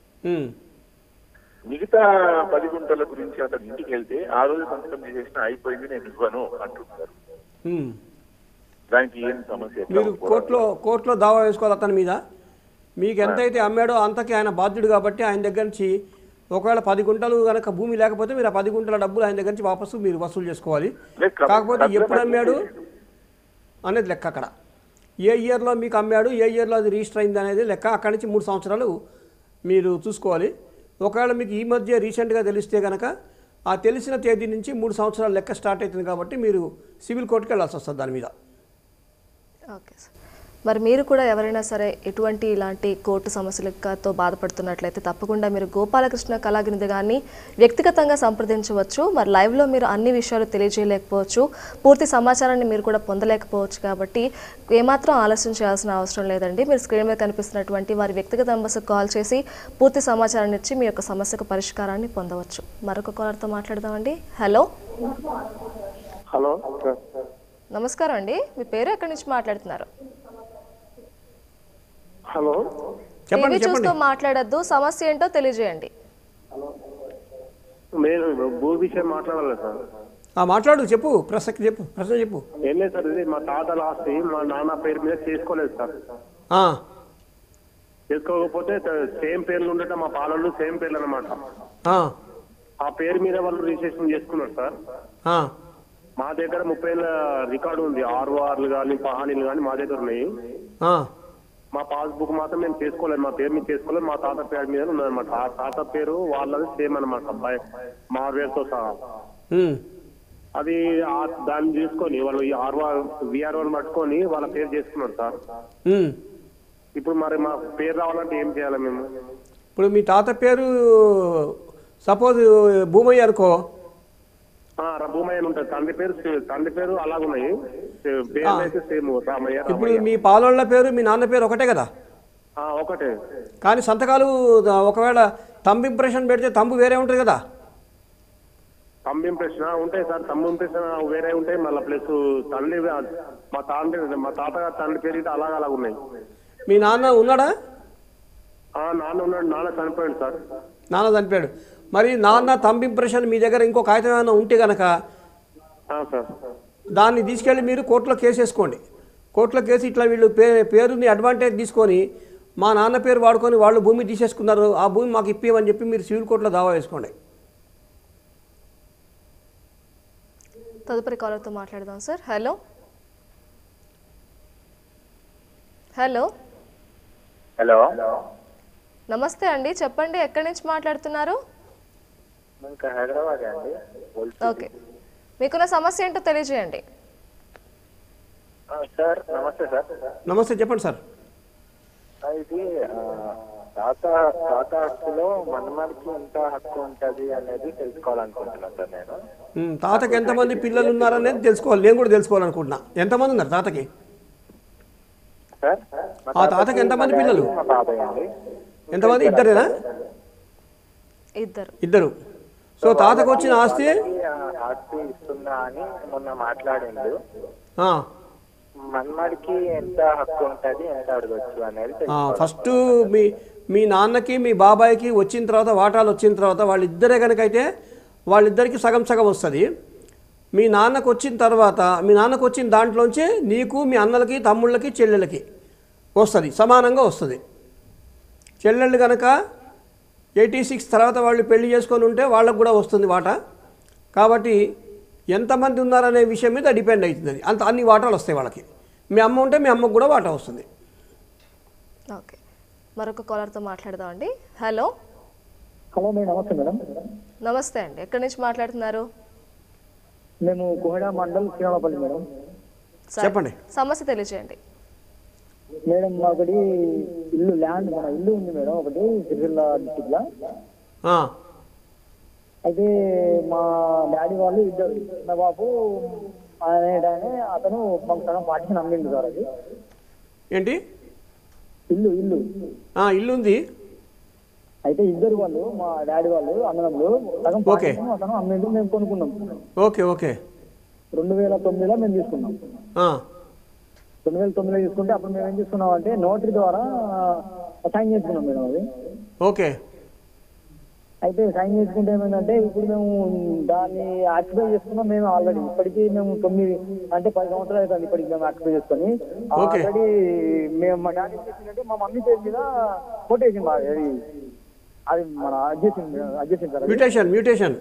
మిగతా పది గుంటల గురించి అతను ఇంటికి వెళ్తే ఆ రోజు సంతకం చేసేసిన అయిపోయింది నేను ఇవ్వను అంటున్నారు. దానికి ఏం సమస్య? మీరు కోర్టులో కోర్టులో దావా వేసుకోవాలి అతని మీద. మీకు ఎంతైతే అమ్మాడో అంతకి ఆయన బాధ్యుడు కాబట్టి ఆయన దగ్గర నుంచి ఒకవేళ పది గుంటలు కనుక భూమి లేకపోతే మీరు ఆ పది గుంటల డబ్బులు ఆయన దగ్గర నుంచి వాపసు మీరు వసూలు చేసుకోవాలి. కాకపోతే ఎప్పుడు అమ్మాడు అనేది లెక్క, అక్కడ ఏ ఇయర్లో మీకు అమ్మాడు, ఏ ఇయర్లో అది రిజిస్టర్ అయింది అనేది లెక్క. అక్కడి నుంచి మూడు సంవత్సరాలు మీరు చూసుకోవాలి. ఒకవేళ మీకు ఈ మధ్య రీసెంట్గా తెలిస్తే కనుక ఆ తెలిసిన తేదీ నుంచి మూడు సంవత్సరాల లెక్క స్టార్ట్ అవుతుంది కాబట్టి మీరు సివిల్ కోర్టుకి వెళ్ళాల్సి వస్తుంది దాని మీద. Okay sir. మరి మీరు కూడా ఎవరైనా సరే ఎటువంటి ఇలాంటి కోర్టు సమస్యలతో బాధపడుతున్నట్లయితే తప్పకుండా మీరు గోపాలకృష్ణ కళాగిరిని గారిని వ్యక్తిగతంగా సంప్రదించవచ్చు. మరి లైవ్లో మీరు అన్ని విషయాలు తెలియజేయలేకపోవచ్చు, పూర్తి సమాచారాన్ని మీరు కూడా పొందలేకపోవచ్చు. కాబట్టి ఏమాత్రం ఆలస్యం చేయాల్సిన అవసరం లేదండి. మీరు స్క్రీన్ మీద కనిపిస్తున్నటువంటి వారి వ్యక్తిగత నంబర్స్కి కాల్ చేసి పూర్తి సమాచారాన్ని ఇచ్చి మీ యొక్క సమస్యకు పరిష్కారాన్ని పొందవచ్చు. మరొక కాలర్తో మాట్లాడదామండి. హలో హలో నమస్కారం అండి, మీ పేరు ఎక్కడి నుంచి మాట్లాడుతున్నారు? హలో టీవీ చూస్తూ మాట్లాడద్దు, సమస్య ఏంటో తెలియజేయండి. నేను భూ విషయం మాట్లాడాలి సార్. మాట్లాడు, చెప్పు, ప్రసక్తి చెప్పు, ప్రశ్న చెప్పు. ఏం లేదు సార్, ఇది మా తాతల ఆస్తి మా నాన్న పేరు మీద చేసుకోలేదు సార్. చేసుకోకపోతే సేమ్ పేర్లు ఉండటం, మా పాలలు సేమ్ పేర్లు అనమాట. ఆ పేరు మీద వాళ్ళు రిజిస్ట్రేషన్ చేసుకున్నారు సార్. మా దగ్గర ముప్పై ఏళ్ళ రికార్డు ఉంది, ఆర్ఓఆర్లు కానీ పహానీలు కానీ మా దగ్గర ఉన్నాయి. మా పాస్బుక్ మాత్రం మేము చేసుకోలేదు, మా పేరు మీద చేసుకోలేదు, మా తాత పేరు మీద ఉన్నదన్నమాట. ఆ తాత పేరు వాళ్ళది సేమ్ అనమాట, మా పేరుతో సహా. అది దాన్ని తీసుకొని వాళ్ళు ఆర్ఓ విఆర్ఓని పట్టుకొని వాళ్ళ పేరు చేసుకున్నారు సార్. ఇప్పుడు మరి మా పేరు రావాలంటే ఏం చేయాలి మేము? ఇప్పుడు మీ తాత పేరు సపోజ్ భూమయ్య అనుకో, భూమయ్య ఉంటుంది. తండ్రి పేరు తండ్రి పేరు అలాగున్నాయి, పేరు అయితే సేమ్ రామయ్య. ఇప్పుడు మీ పాలోళ్ళ పేరు మీ నాన్న పేరు ఒకటే కదా? ఒకటే, కానీ సంతకాలు ఒకవేళ తంబు ఇంప్రెషన్ పెడితే తంబు వేరే ఉంటుంది కదా? తంబు ఇంప్రెషన్ ఉంటాయి సార్, తంబు ఇంప్రెషన్ వేరే ఉంటాయి. మళ్ళీ ప్లస్ తండ్రి మా తండ్రి మా తాతగారు తండ్రి పేరు అయితే అలాగ అలాగ ఉన్నాయి. మీ నాన్న ఉన్నాడా? నాన్న ఉన్నాడు, నాన్న చనిపోయాడు సార్. నాన్న చనిపోయాడు. మరి నాన్న తంబు ఇంప్రెషన్ మీ దగ్గర ఇంకో కాగితం ఏమైనా ఉంటే కనుక దాన్ని తీసుకెళ్ళి మీరు కోర్టులో కేసు వేసుకోండి. కోర్టులో కేసు ఇట్లా వీళ్ళు పే పేరుని అడ్వాంటేజ్ తీసుకొని మా నాన్న పేరు వాడుకొని వాళ్ళు భూమి తీసేసుకున్నారు, ఆ భూమి మాకు ఇప్పియమని చెప్పి మీరు సివిల్ కోర్టులో దావా వేసుకోండి. తదుపరి కాలర్తో మాట్లాడదాం సార్. హలో హలో హలో నమస్తే అండి, చెప్పండి, ఎక్కడి నుంచి మాట్లాడుతున్నారు? హైదరాబాద్ అండి. ఓకే, మీకున్న సమస్య ఏంటో తెలియజేయండి. సార్ నమస్తే సార్. నమస్తే, చెప్పండి సార్. ఇది తాత తాత హక్కులో మనమడికి ఎంత హక్కు ఉంటుంది అనేది తెలుసుకోవాలనుకుంటున్నాను సార్ నేను. తాతకి ఎంతమంది పిల్లలు ఉన్నారనేది తెలుసుకోవాలి, నేను కూడా తెలుసుకోవాలనుకుంటున్నా. ఎంతమంది ఉన్నారు తాతకి? సార్ ఆ తాతకి ఎంతమంది పిల్లలు? మా బాబాయ్ అండి. ఎంతమంది? ఇద్దరేనా? ఇద్దరు. ఇద్దరు. సో తాతకు వచ్చిన ఆస్తి ఆస్తి ఇస్తున్నా అని మొన్న మాట్లాడిండు. మన్మడికి ఎంత హక్కు ఉంటుంది, ఎంత అడగచ్చు అనేది ఫస్ట్ మీ మీ నాన్నకి మీ బాబాయ్కి వచ్చిన తర్వాత వాటాలు వచ్చిన తర్వాత వాళ్ళిద్దరే కనుకైతే వాళ్ళిద్దరికి సగం సగం వస్తుంది. మీ నాన్నకు వచ్చిన తర్వాత మీ నాన్నకు వచ్చిన దాంట్లోంచి నీకు మీ అన్నలకి తమ్ముళ్ళకి చెల్లెళ్ళకి వస్తుంది, సమానంగా వస్తుంది. చెల్లెళ్ళు కనుక ఎయిటీ సిక్స్ తర్వాత వాళ్ళు పెళ్లి చేసుకొని ఉంటే వాళ్ళకు కూడా వస్తుంది వాటా. కాబట్టి ఎంతమంది ఉన్నారనే విషయం మీద డిపెండ్ అవుతుంది. అది అంత అన్ని వాటాలు వస్తాయి వాళ్ళకి. మీ అమ్మ ఉంటే మీ అమ్మకు కూడా వాటా వస్తుంది. ఓకే, మరొక కాలర్తో మాట్లాడదామండి. హలో హలో మేడం, నమస్తే మేడం. నమస్తే అండి, ఎక్కడి నుంచి మాట్లాడుతున్నారు? మేము కోహెడా మండల్ శ్రీరామపల్లి మేడం. చెప్పండి, సమస్య తెలియజేయండి. మేడం ఒకటి ఇల్లు ల్యాండ్ మన ఇల్లు ఉంది మేడం, ఒకటి సిరిసిల్ల డిస్టిక్ లో. అయితే మా డాడీ వాళ్ళు ఇద్దరు, చిన్న బాబు అనేటనే అతను మాకు సగం పార్టీషన్ అమ్మిండు సార్ అది. ఏంటి ఇల్లు ఇల్లు ఆ, ఇల్లు ఉంది. అయితే ఇద్దరు వాళ్ళు మా డాడీ వాళ్ళు అన్నదమ్ములు సగం పార్టీషన్ అతను అమ్మిండు, మేము కొనుక్కున్నాం. ఓకే ఓకే రెండు వేల తొమ్మిదిలో మేము తీసుకున్నాం. ఆ, రెండు వేల తొమ్మిదిలో తీసుకుంటే అప్పుడు మేము ఏం తీసుకున్నాం అంటే నోటరీ ద్వారా సైన్ చేసుకున్నాం మేడం అది. ఓకే అయితే సైన్ చేసుకుంటే ఏమైందంటే ఇప్పుడు మేము దాన్ని ఆక్యుపై చేసుకున్నాం మేము ఆల్రెడీ. ఇప్పటికీ మేము తొమ్మిది అంటే పది సంవత్సరాలు అవుతుంది ఇప్పటికి మేము ఆక్యుపై చేసుకొని. ఆల్రెడీ మేము మా డాడీ చేసిందంటే మా మమ్మీ పేరు మీద కొట్టేసింది బాగా. అది అది మన అడ్జెసింది అడ్జెసింది సార్. మ్యూటేషన్ మ్యూటేషన్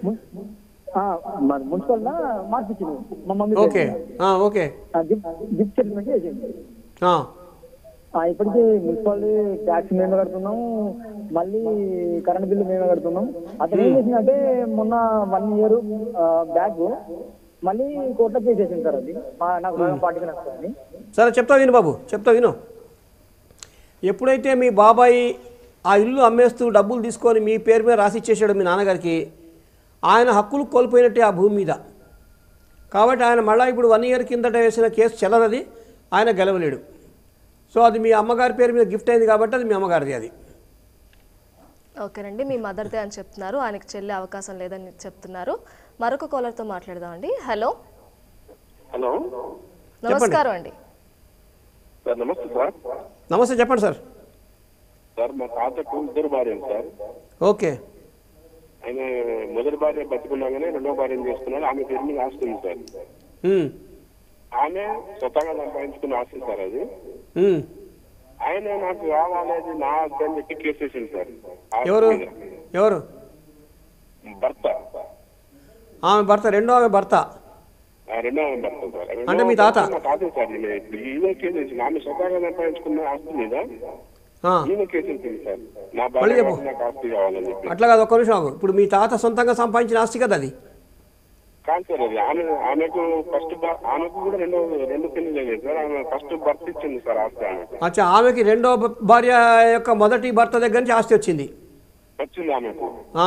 మరి మున్సిపల్ మార్పించింది మా mummy. Okay okay gift settlement చేసింది. ఆ, ఇప్పటికీ మున్సిపాలిటీ ట్యాక్స్ మేమే కడుతున్నాం, మళ్ళీ కరెంట్ బిల్లు మేమే కడుతున్నాం. అతను ఏం చేసిందంటే మొన్న వన్ ఇయర్ బ్యాక్ మళ్ళీ కోర్టులో కేసు చేసింది సార్. అది మా నాకు సగం పార్టీకి నచ్చుతుంది. సరే చెప్తా విను బాబు, చెప్తా విను. ఎప్పుడైతే మీ బాబాయి ఆ ఇల్లు అమ్మేస్తూ డబ్బులు తీసుకొని మీ పేరు మీద రాసి ఇచ్చేసాడు మీ నాన్నగారికి, ఆయన హక్కులు కోల్పోయినట్టే ఆ భూమి మీద. కాబట్టి ఆయన మళ్ళీ ఇప్పుడు వన్ ఇయర్ కిందట వేసిన కేసు చెల్లదది, ఆయన గెలవలేడు. సో అది మీ అమ్మగారి పేరు మీద గిఫ్ట్ అయింది కాబట్టి అది మీ అమ్మగారిది. అది ఓకేనండి, మీ మదర్దే అని చెప్తున్నారు, ఆయనకి చెల్లే అవకాశం లేదని చెప్తున్నారు. మరొక కాలర్తో మాట్లాడదామండి. హలో హలో నమస్కారం అండి. సార్ నమస్తే సార్. నమస్తే, చెప్పండి సార్. సార్ మా తాతకు ఇద్దరు భార్యలు సార్. ఓకే. ఆయన మొదటి భార్య బతుకున్నాగానే రెండో భార్యను చేసుకున్నాడు. ఆమె పేరు మీద ఆస్తి ఉంది సార్. ఆమె స్వతహాగా సంపాదించుకున్న ఆస్తి సార్ అది. ఆయన నాకు కావాలనేది నా ఆస్తి అని చెప్పి కేసు వేసింది సార్. ఎవరు ఎవరు భర్త. ఆమె భర్త, రెండో ఆమె భర్త. రెండో ఆమె భర్త సార్. అంటే మీ తాత? కాదు సార్, ఇప్పుడు ఈమె కేసు వేసింది. ఆమె స్వతహాగా సంపాదించుకున్న ఆస్తి మీద ఈమె కేసు వేసింది సార్. నా భార్య నాకు ఆస్తి కావాలని చెప్పి. అట్లా కాదు, ఒక్క నిమిషం ఆగు. ఇప్పుడు మీ తాత సొంతంగా సంపాదించిన ఆస్తి కదా అది? కాదు సార్, అది ఆమె ఆమెకు ఫస్ట్ ఆమెకు కూడా రెండో రెండు పెళ్లి లేదు సార్. ఆమె ఫస్ట్ భర్త ఇచ్చింది సార్ ఆస్తి ఆమెకు. అచ్చా, ఆమెకి రెండో భార్య యొక్క మొదటి భర్త దగ్గర నుంచి ఆస్తి వచ్చింది వచ్చింది ఆమెకు.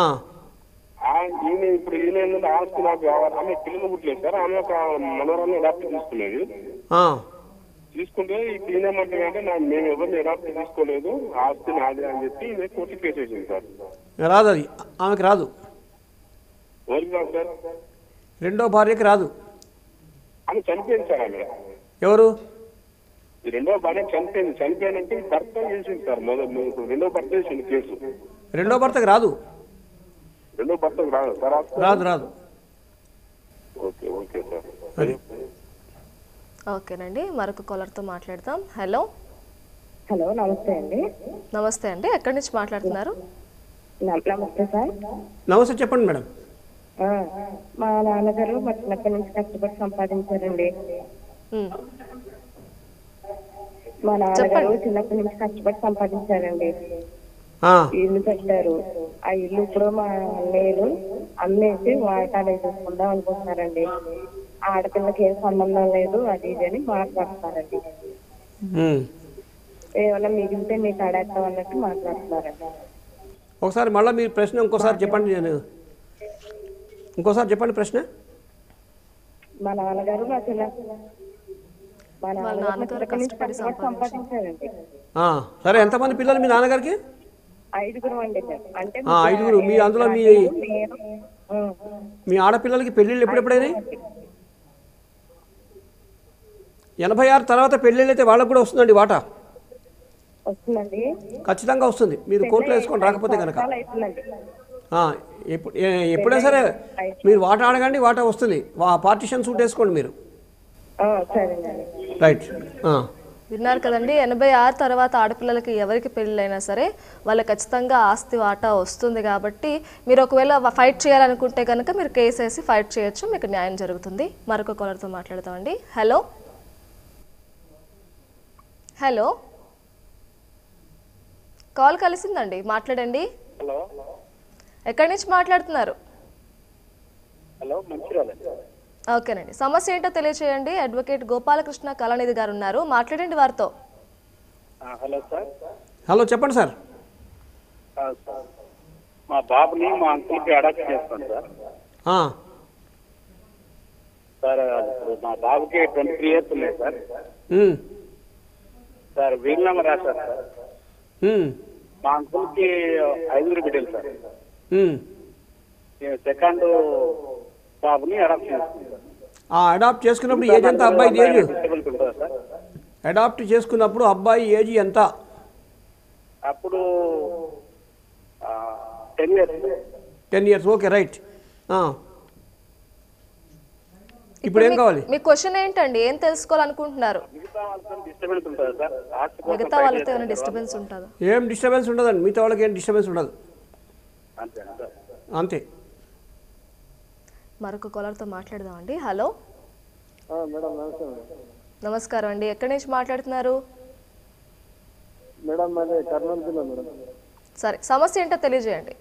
ఈమె ఇప్పుడు ఈయన ఏంటంటే ఆస్తి నాకు కావాలి. ఆమె పిల్లలు పుట్టలేదు సార్. ఆమె ఒక మనోరాన్ని అడాప్ట్ తీసుకునేది. తీసుకుంటే ఇప్పుడు ఈయనేమంటే అంటే మేము ఎవరిని అడాప్ట్ తీసుకోలేదు, ఆస్తి నాది అని చెప్పి ఈమె కోర్టు కేసు వేసింది సార్. రాదు, అది ఆమెకి రాదు. ఎవరికి రాదు సార్? రెండో భార్యకి రాదు. ఆమె చనిపోయింది సార్. ఆమె ఎవరు? రెండో భార్య చనిపోయింది. చనిపోయినంటే భర్త చేసింది సార్. మొదలు రెండో భర్త చేసింది కేసు. రెండో భర్తకు రాదు. రెండో భర్తకు రాదు సార్. రాదు రాదు. Okay okay sir. అది ఓకేనండి, మరొక కాలర్తో మాట్లాడదాం. హలో హలో నమస్తే అండి. నమస్తే అండి, ఎక్కడి నుంచి మాట్లాడుతున్నారు? నమస్తే సార్. నమస్తే, చెప్పండి మేడం. మా నాన్నగారు మా చిన్నప్పటి నుంచి కష్టపడి సంపాదించారండి. మా నాన్నగారు చిన్నప్పటి నుంచి కష్టపడి సంపాదించారండి. ఇల్లు కట్టారు. ఆ ఇల్లు ఇప్పుడు మా అన్నయ్యలు అమ్మేసి వాటాలు వేసేసుకుందాం అనుకుంటున్నారండి. ఆడపిల్లకి ఏం సంబంధం లేదు అది ఇది అని మాట్లాడుతున్నారండి. ఏమన్నా మిగిలితే మీకు అడగతాం అన్నట్టు మాట్లాడుతున్నారండి. ఒకసారి మళ్ళీ మీరు ప్రశ్న ఇంకోసారి చెప్పండి. నేను ఇంకోసారి చెప్పండి ప్రశ్న. మా నాన్నగారు మా చిన్న మా నాన్నగారు కష్టపడి సంపాదించారండి. సరే, ఎంతమంది పిల్లలు మీ నాన్నగారికి? ఐదుగురు అండి. అంటే ఐదుగురు. మీ అందులో మీ మీ ఆడపిల్లలకి పెళ్ళిళ్ళు ఎప్పుడెప్పుడైనాయి? ఎనభై ఆరు తర్వాత పెళ్ళిళ్ళు అయితే వాళ్ళకు కూడా వస్తుందండి వాటా? వస్తుందండి, ఖచ్చితంగా వస్తుంది. మీరు కోర్టులో వేసుకొని రాకపోతే కనుక ఎప్పుడు ఎప్పుడైనా సరే మీరు వాటా అడగండి, వాటా వస్తుంది. పార్టీషన్ సూట్ వేసుకోండి మీరు. రైట్. విన్నారు కదండి, ఎనభై ఆరు తర్వాత ఆడపిల్లలకి ఎవరికి పెళ్ళైనా సరే వాళ్ళకి ఖచ్చితంగా ఆస్తి వాటా వస్తుంది. కాబట్టి మీరు ఒకవేళ ఫైట్ చేయాలనుకుంటే కనుక మీరు కేసు వేసి ఫైట్ చేయొచ్చు, మీకు న్యాయం జరుగుతుంది. మరొక కాలర్తో మాట్లాడతామండి. హలో హలో కాల్ కలిసిందండి, మాట్లాడండి. హలో, ఎక్కడి నుంచి మాట్లాడుతున్నారు? హలో, మంచిర్యాల. ఓకేనండి, సమస్య ఏంటో తెలియచేయండి. అడ్వకేట్ గోపాలకృష్ణ కళానిధి గారు ఉన్నారు, మాట్లాడండి వారితో. Hello sir. హలో, చెప్పండి సార్. మా బాబుని మా అంకుల్కి అడాప్ట్ చేస్తాను సార్. సార్ ఇప్పుడు మా బాబుకి ట్వంటీ త్రీ ఇయర్స్ ఉన్నాయి సార్. ఉమ్, సార్ వీల్ నెంబర్ రాశారు సార్. ఉమ్, మా అంకుల్కి ఐదుగురు బిడ్డలు సార్. ఉమ్. నేను సెకండ్ బాబుని అడాప్ట్ చేసుకున్నాను. ఆ అడాప్ట్ చేసుకున్నప్పుడు ఏజ్ ఎంత అబ్బాయి ఏజ్? డిస్టర్బెన్స్ ఉంటుందా సార్? అడాప్ట్ చేసుకున్నప్పుడు అబ్బాయి ఏజ్ ఎంత? అప్పుడు ten years. Ten years okay right. ఇప్పుడు ఏం కావాలి? మీ క్వశ్చన్ ఏంటండి, ఏం తెలుసుకోవాలనుకుంటున్నారు? మిగతా వాళ్ళతో డిస్టర్బెన్స్ ఉంటుందా సార్? ఆస్తి కోసం మిగతా వాళ్ళతో ఏమైనా డిస్టర్బెన్స్ ఉంటుందా? ఏం డిస్టర్బెన్స్ ఉండదండి, మిగతా వాళ్ళకి ఏం డిస్టర్బెన్స్ ఉండదు. అంతేనా సార్? అంతే. మరొక కాలర్తో మాట్లాడదామండి. హలో మేడం నమస్తే మేడం. నమస్కారం అండి, ఎక్కడి నుంచి మాట్లాడుతున్నారు? మేడం మాది కర్నూలు జిల్లా మేడం. సరే, సమస్య ఏంటో తెలియజేయండి.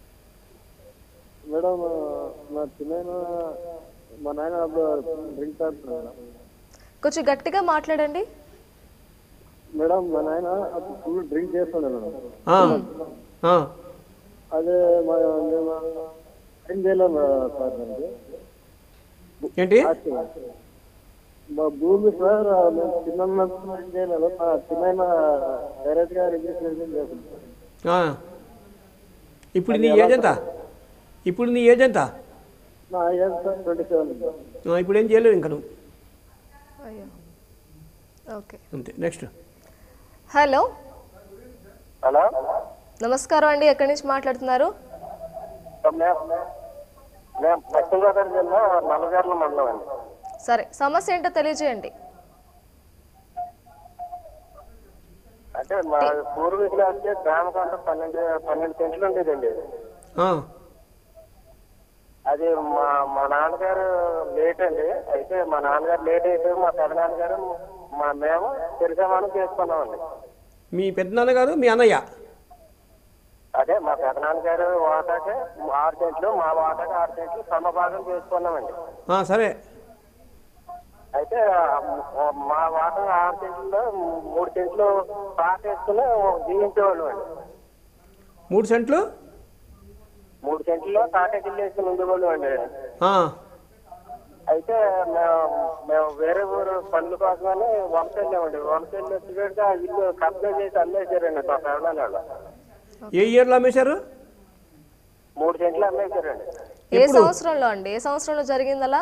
మేడం మా చిన్న మా నాయన డ్రింక్ తాగుతున్నాడు మేడం. కొంచెం గట్టిగా మాట్లాడండి. మేడం మా నాయన అప్పుడు ఫుల్ డ్రింక్ చేస్తుండే మేడం. అదే మా మేము ఏం చేయలేం సార్ దానికి. ఏంటి మా భూమి సార్ మేము చిన్న ఏం చేయలేదు. మా చిన్న డైరెక్ట్ గా రిజిస్ట్రేషన్ చేస్తున్నాం. ఇప్పుడు నీ ఏజ్ ఎంత? ఇప్పుడు నీ ఏజ్ ఎంత? నా ఏజ్ సార్ ట్వంటీ సెవెన్. ఇప్పుడు ఏం చేయలేవు ఇంకా నువ్వు. అయ్యో ఓకే అంతే. నెక్స్ట్. హలో హలో నమస్కారం అండి, ఎక్కడి నుంచి మాట్లాడుతున్నారు? మేము పశ్చిమ గోదావరి జిల్లా నల్లజర్ల మండలం అండి. సరే, సమస్య ఏంటో తెలియజేయండి. అంటే మా పూర్వీకులు అంటే గ్రామ కొంత పన్నెండు పన్నెండు సెంట్లు ఉండేదండి. అది మా మా నాన్నగారు లేట్ అండి. అయితే మా నాన్నగారు లేట్ అయిపోయి మా పెద్ద నాన్నగారు మా మేము తిరిగమానం చేసుకున్నామండి. మీ పెద్ద నాన్నగారు మీ అన్నయ్య? అదే మా పెద్ద నాన్నగారు వాటాకి ఆరు సెంట్లు, మా వాటాకి ఆరు సెంట్లు సమభాగం చేసుకున్నామండి. సరే. అయితే మా వాటా ఆరు సెంట్లో మూడు సెంట్లు పాట వేసుకుని జీవించేవాళ్ళు అండి. మూడు సెంట్లు మూడు సెంట్లో తాటకిల్లు వేసుకుని ఉండేవాళ్ళు అండి. అయితే మేము మేము వేరే ఊరు పనుల కోసమని వలస వెళ్ళామండి. వలస వెళ్ళి వచ్చేటిగా ఇల్లు కబ్జా చేసి అమ్మేశారండి మా పెద్దనాన్న వాళ్ళు. ఏ ఇయర్లో అమ్మేశారు? మూడు సెంట్లు అమ్మేశారండి. ఏ సంవత్సరంలో అండి? ఏ సంవత్సరంలో జరిగింది అలా?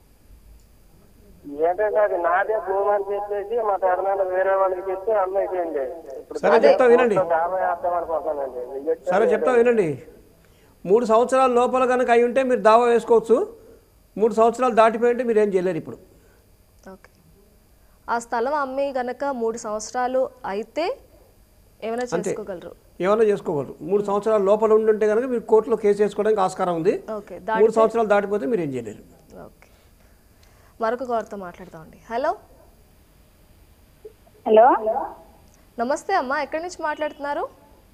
ఏంటంటే అది నాదే భూమి అని చెప్పేసి మా పెద్దనాన్న వేరే వాళ్ళకి చెప్తే అమ్మేసేయండి. సరే చెప్తా వినండి. అనుకుంటానండి. సరే చెప్తా వినండి. మూడు సంవత్సరాల లోపల కనుక అయి ఉంటే మీరు దావా వేసుకోవచ్చు. మూడు సంవత్సరాలు దాటిపోయింటే మీరు ఏం చేయలేరు ఇప్పుడు. ఓకే, ఆ స్థలం అమ్మి గనక మూడు సంవత్సరాలు అయితే ఏమైనా చేసుకోగలరు? ఏమైనా చేసుకోగలరు. మూడు సంవత్సరాల లోపల ఉండుంటే కనుక మీరు కోర్టులో కేసు వేసుకోవడానికి ఆస్కారం ఉంది. మూడు సంవత్సరాలు దాటిపోతే మీరు ఏం చేయలేరు. ఓకే, మరొక కాలర్తో మాట్లాడదామండి. హలో హలో నమస్తే అమ్మా, ఎక్కడి నుంచి మాట్లాడుతున్నారు?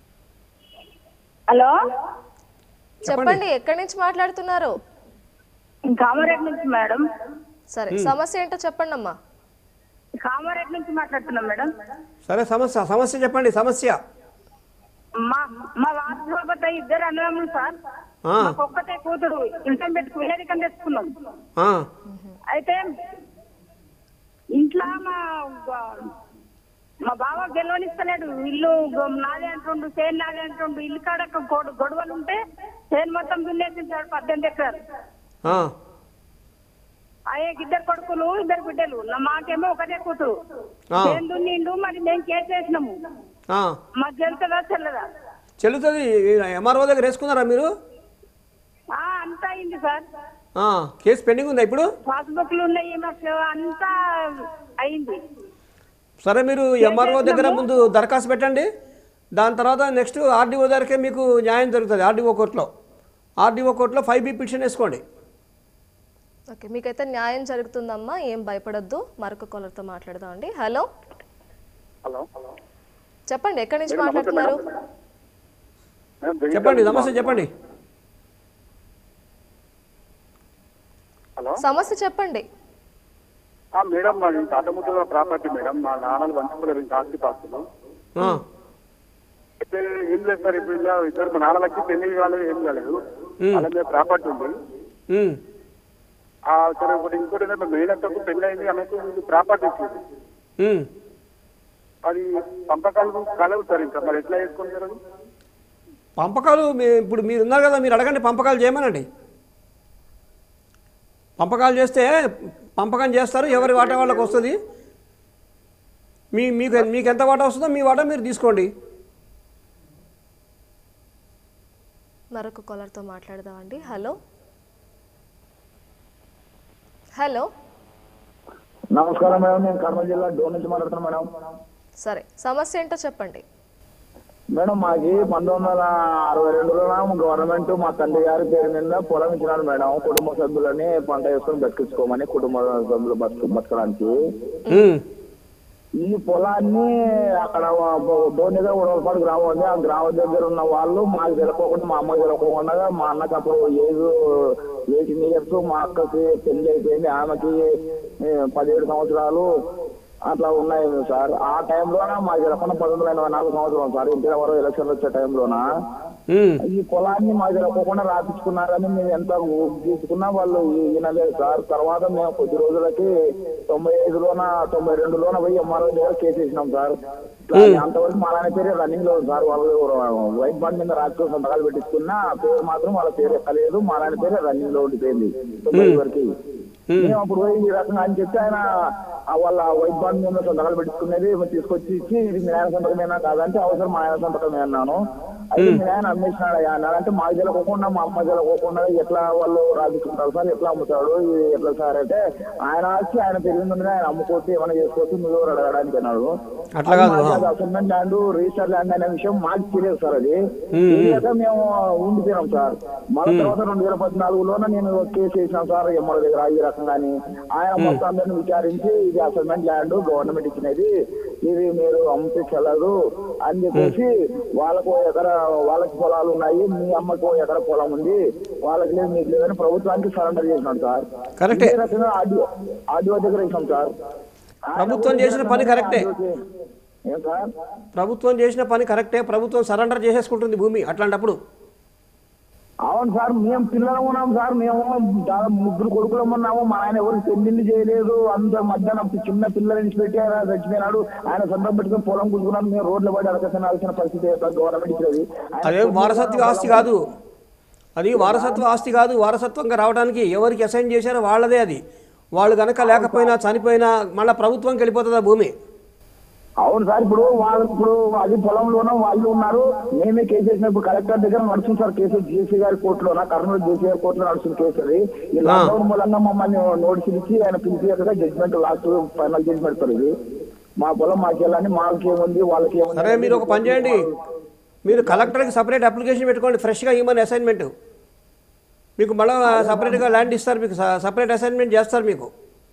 హలో చెప్పండి, ఎక్కడి నుంచి మాట్లాడుతున్నారు? కామారెడ్డి నుంచి మేడం. సరే, సమస్య ఏంటో చెప్పండి అమ్మా. కామారెడ్డి నుంచి మాట్లాడుతున్నాం మేడం. సరే, సమస్య సమస్య చెప్పండి. సమస్య మా మా వారసోబత ఇద్దరు అన్నదమ్ములు సార్. మాకు ఒక్కతే కూతురు. ఇంట్లో పెట్టుకు విలేదికం తెచ్చుకున్నాం. అయితే ఇంట్లో మా మా బావ గెలవనిస్తలేడు. ఇల్లు నాదే అంటుండు, చేను నాదే అంటుండు. ఇల్లు కాడ గొడవలు ఉంటే చేను మొత్తం దున్నేసించాడు పద్దెనిమిది ఎకరాలు. అయ్యకి ఇద్దరు కొడుకులు, ఇద్దరు బిడ్డలు. మాకేమో ఒకటే కూతురు. చేను దున్నిండు. మరి మేము కేసు వేసినాము. మాకు చెల్లుతుందా చెల్లదా? చెల్లుతుంది. ఎంఆర్ఓ దగ్గర వేసుకున్నారా మీరు? అంతా అయింది సార్. కేసు పెండింగ్ ఉందా ఇప్పుడు? పాస్బుక్లు ఉన్నాయి మాకు, అంతా అయింది. సరే, మీరు ఎంఆర్ఓ దగ్గర ముందు దరఖాస్తు పెట్టండి. దాని తర్వాత నెక్స్ట్ ఆర్డీఓ దగ్గరకే మీకు న్యాయం జరుగుతుంది. ఆర్డీఓ కోర్టులో ఆర్డీఓ కోర్టులో ఫైవ్ బి పిటిషన్ వేసుకోండి. ఓకే, మీకైతే న్యాయం జరుగుతుందమ్మా, ఏం భయపడద్దు. మరొక కాలర్తో మాట్లాడదామండి. హలో హలో చెప్పండి, ఎక్కడి నుంచి మాట్లాడుతున్నారు? చెప్పండి, నమస్తే చెప్పండి. హలో సమస్య చెప్పండి. మేడం మాది తాతముద్దుల ప్రాపర్టీ మేడం. మా నాన్నలు వంచుకోలేరు ఇంకా ఆస్తి పాస్తులు. అయితే ఏం లేదు సార్, ఇప్పుడు ఇలా ఇద్దరు మా నాన్నలకి పెళ్లి కాలేదు, ఏం కాలేదు. వాళ్ళ మీద ప్రాపర్టీ ఉంది. ఆ సరే ఒకటి ఇంకోటి ఏంటంటే మెయిన్ అక్కకు పెళ్లి అయింది ఆమెకు ప్రాపర్టీ ఇచ్చింది. ఉమ్. అది పంపకాలు కలవు సార్ ఇంకా మరి ఎట్లా చేసుకుంటారు అది? పంపకాలు మీ- ఇప్పుడు మీరు ఉన్నారు కదా, మీరు అడగండి, పంపకాలు చేయమనండి. పంపకాలు చేస్తే పంపకం చేస్తారు, ఎవరి వాటా వాళ్ళకి వస్తుంది. మీ మీకు మీకు ఎంత వాటా వస్తుందో మీ వాటా మీరు తీసుకోండి. మరొక కాలర్తో మాట్లాడదామండి. హలో హలో నమస్కారం మేడం, నేను కర్నూలు జిల్లా డోర్ నుంచి మాట్లాడుతున్నాను మేడం. సరే, సమస్య ఏంటో చెప్పండి. మేడం మాకి పంతొమ్మిది వందల అరవై రెండులో గవర్నమెంట్ మా తండ్రి గారి పేరు మీద పొలం ఇచ్చినారు మేడం. కుటుంబ సభ్యులని పంట వేసుకొని బతికించుకోమని, కుటుంబ సభ్యులు బతుకు బతకడానికి. ఈ పొలాన్ని అక్కడ డోనిగా ఉడవలపాడు గ్రామం ఉంది. ఆ గ్రామం దగ్గర ఉన్న వాళ్ళు మాకు తెలియకోకుండా, మా అమ్మకి తెలియకోకుండా, మా అన్నకి అప్పుడు ఏజ్ ఎయిటీన్ ఇయర్స్, మా అక్కకి పెళ్లి అయిపోయింది, ఆమెకి పదిహేడు సంవత్సరాలు అట్లా ఉన్నాయి సార్. ఆ టైంలోన మాకు తెలియకుండా పంతొమ్మిది వందల ఎనభై నాలుగు సంవత్సరం సార్, ఇంటి వరకు ఎలక్షన్లు వచ్చే టైంలోన ఈ పొలాన్ని మాకు తెలియకుండా రాపించుకున్నారని మేము ఎంత తీసుకున్నా వాళ్ళు వినలేదు సార్. తర్వాత మేము కొద్ది రోజులకి తొంభై ఐదులోన తొంభై రెండులోన పోయి ఎంఆర్ఓ దగ్గర కేసు వేసినాం సార్. అంతవరకు మా నాన్న పేరే రన్నింగ్ లో సార్. వాళ్ళు వైట్ బాండ్ మీద రాజకీయ సంతకాలు పెట్టించుకున్నా పేరు మాత్రం వాళ్ళ పేరు ఎక్కలేదు, మా నాన్న పేరే రన్నింగ్ లో ఉండిపోయింది తొంభై వరకు. మేము అప్పుడు పోయి ఈ రకంగా అని చెప్పి ఆయన వాళ్ళ వైట్ బాండ్ మీద సంతకాలు పెట్టించుకునేది తీసుకొచ్చి ఇచ్చి ఇది మీ నాయన సంతకమేనా కాదంటే అవసరం మా ఆయన సంతకమే అన్నాను. అయితే మీ నాయన అమ్మేసినాడు అన్నాడు. అంటే మాకు తెలియకోకుండా, మా అమ్మ తెలియకోకుండా ఎట్లా వాళ్ళు రాజుకుంటారు సార్, ఎట్లా అమ్ముతాడు ఎట్లా సార్ అంటే, ఆయన వచ్చి ఆయన పెరిగింది ఆయన అమ్ముకోవచ్చు ఏమైనా చేసుకోవచ్చు మీరు అడగడానికి అన్నాడు. అసైన్మెంట్ ల్యాండ్ రిజిస్టర్ ల్యాండ్ అనే విషయం మాకు తెలియదు సార్. అది తెలియక మేము ఉండిపోయినాం సార్. మళ్ళీ తర్వాత రెండు వేల పద్నాలుగులోనే నేను కేసు వేసినాం సార్ ఎమ్మల దగ్గర ఈ రకంగాని. ఆయన మొత్తం అందరిని విచారించి ఇది అసైన్మెంట్ ల్యాండ్ గవర్నమెంట్ ఇచ్చినది, ఇది మీరు అమ్మితే చెల్లదు అని చెప్పేసి వాళ్ళకు ఎకరా వాళ్ళకి పొలాలు ఉన్నాయి, మీ అమ్మకు ఎకర పొలం ఉంది, వాళ్ళకి లేదు మీకు లేదని ప్రభుత్వానికి సరెండర్ చేసినాడు సార్. కరెక్టే, ఆడియో ఆడియో దగ్గర ఇస్తాం సార్. ప్రభుత్వం చేసిన పని కరెక్టే. ఏం సార్ ప్రభుత్వం చేసిన పని కరెక్టే, ప్రభుత్వం సరెండర్ చేసేసుకుంటుంది భూమి అట్లాంటప్పుడు. అవును సార్, మేము పిల్లలు ఉన్నాం సార్. మేము దాదాపు ముగ్గురు కొడుకులు ఉన్నాము. మా ఆయన ఎవరికి పెళ్లిళ్ళు చేయలేదు. అంత మధ్యాహ్నం చిన్న పిల్లలు పెట్టి ఆయన చచ్చిపోయినాడు. ఆయన సొంతం పెట్టుకుని పొలం కూర్చున్నాడు. మేము రోడ్లు పడి అడగాల్సిన పరిస్థితి గవర్నమెంట్ ఇచ్చేది. అదేం వారసత్వ ఆస్తి కాదు, అది వారసత్వ ఆస్తి కాదు. వారసత్వంగా రావడానికి ఎవరికి అసైన్ చేశారో వాళ్ళదే అది. వాళ్ళు కనుక లేకపోయినా చనిపోయినా మళ్ళీ ప్రభుత్వంకి వెళ్ళిపోతుందా భూమి? అవును సార్, ఇప్పుడు వాళ్ళు ఇప్పుడు అది పొలంలోనూ వాళ్ళు ఉన్నారు. మేమే కేసు వేసినప్పుడు కలెక్టర్ దగ్గర నడుస్తుంది సార్ కేసు. జేసీ గారి కోర్టులోనా, కర్నూలు జేసీ గారి కోర్టులో నడుస్తుంది కేసు. అది ఈ లాక్డౌన్ మూలంగా మమ్మల్ని నోటీసులు ఇచ్చి ఆయన పిలిచిగా judgement last final judgement sir. ఇది మా పొలం మాకు వెళ్ళాలని, మాకేముంది వాళ్ళకి ఏముంది. సరే, మీరు ఒక పని చేయండి, మీరు కలెక్టర్కి సపరేట్ అప్లికేషన్ పెట్టుకోండి, ఫ్రెష్గా ఇవ్వమని అసైన్మెంట్. మీకు మళ్ళీ సపరేట్గా ల్యాండ్ ఇస్తారు, మీకు సపరేట్ అసైన్మెంట్ చేస్తారు మీకు.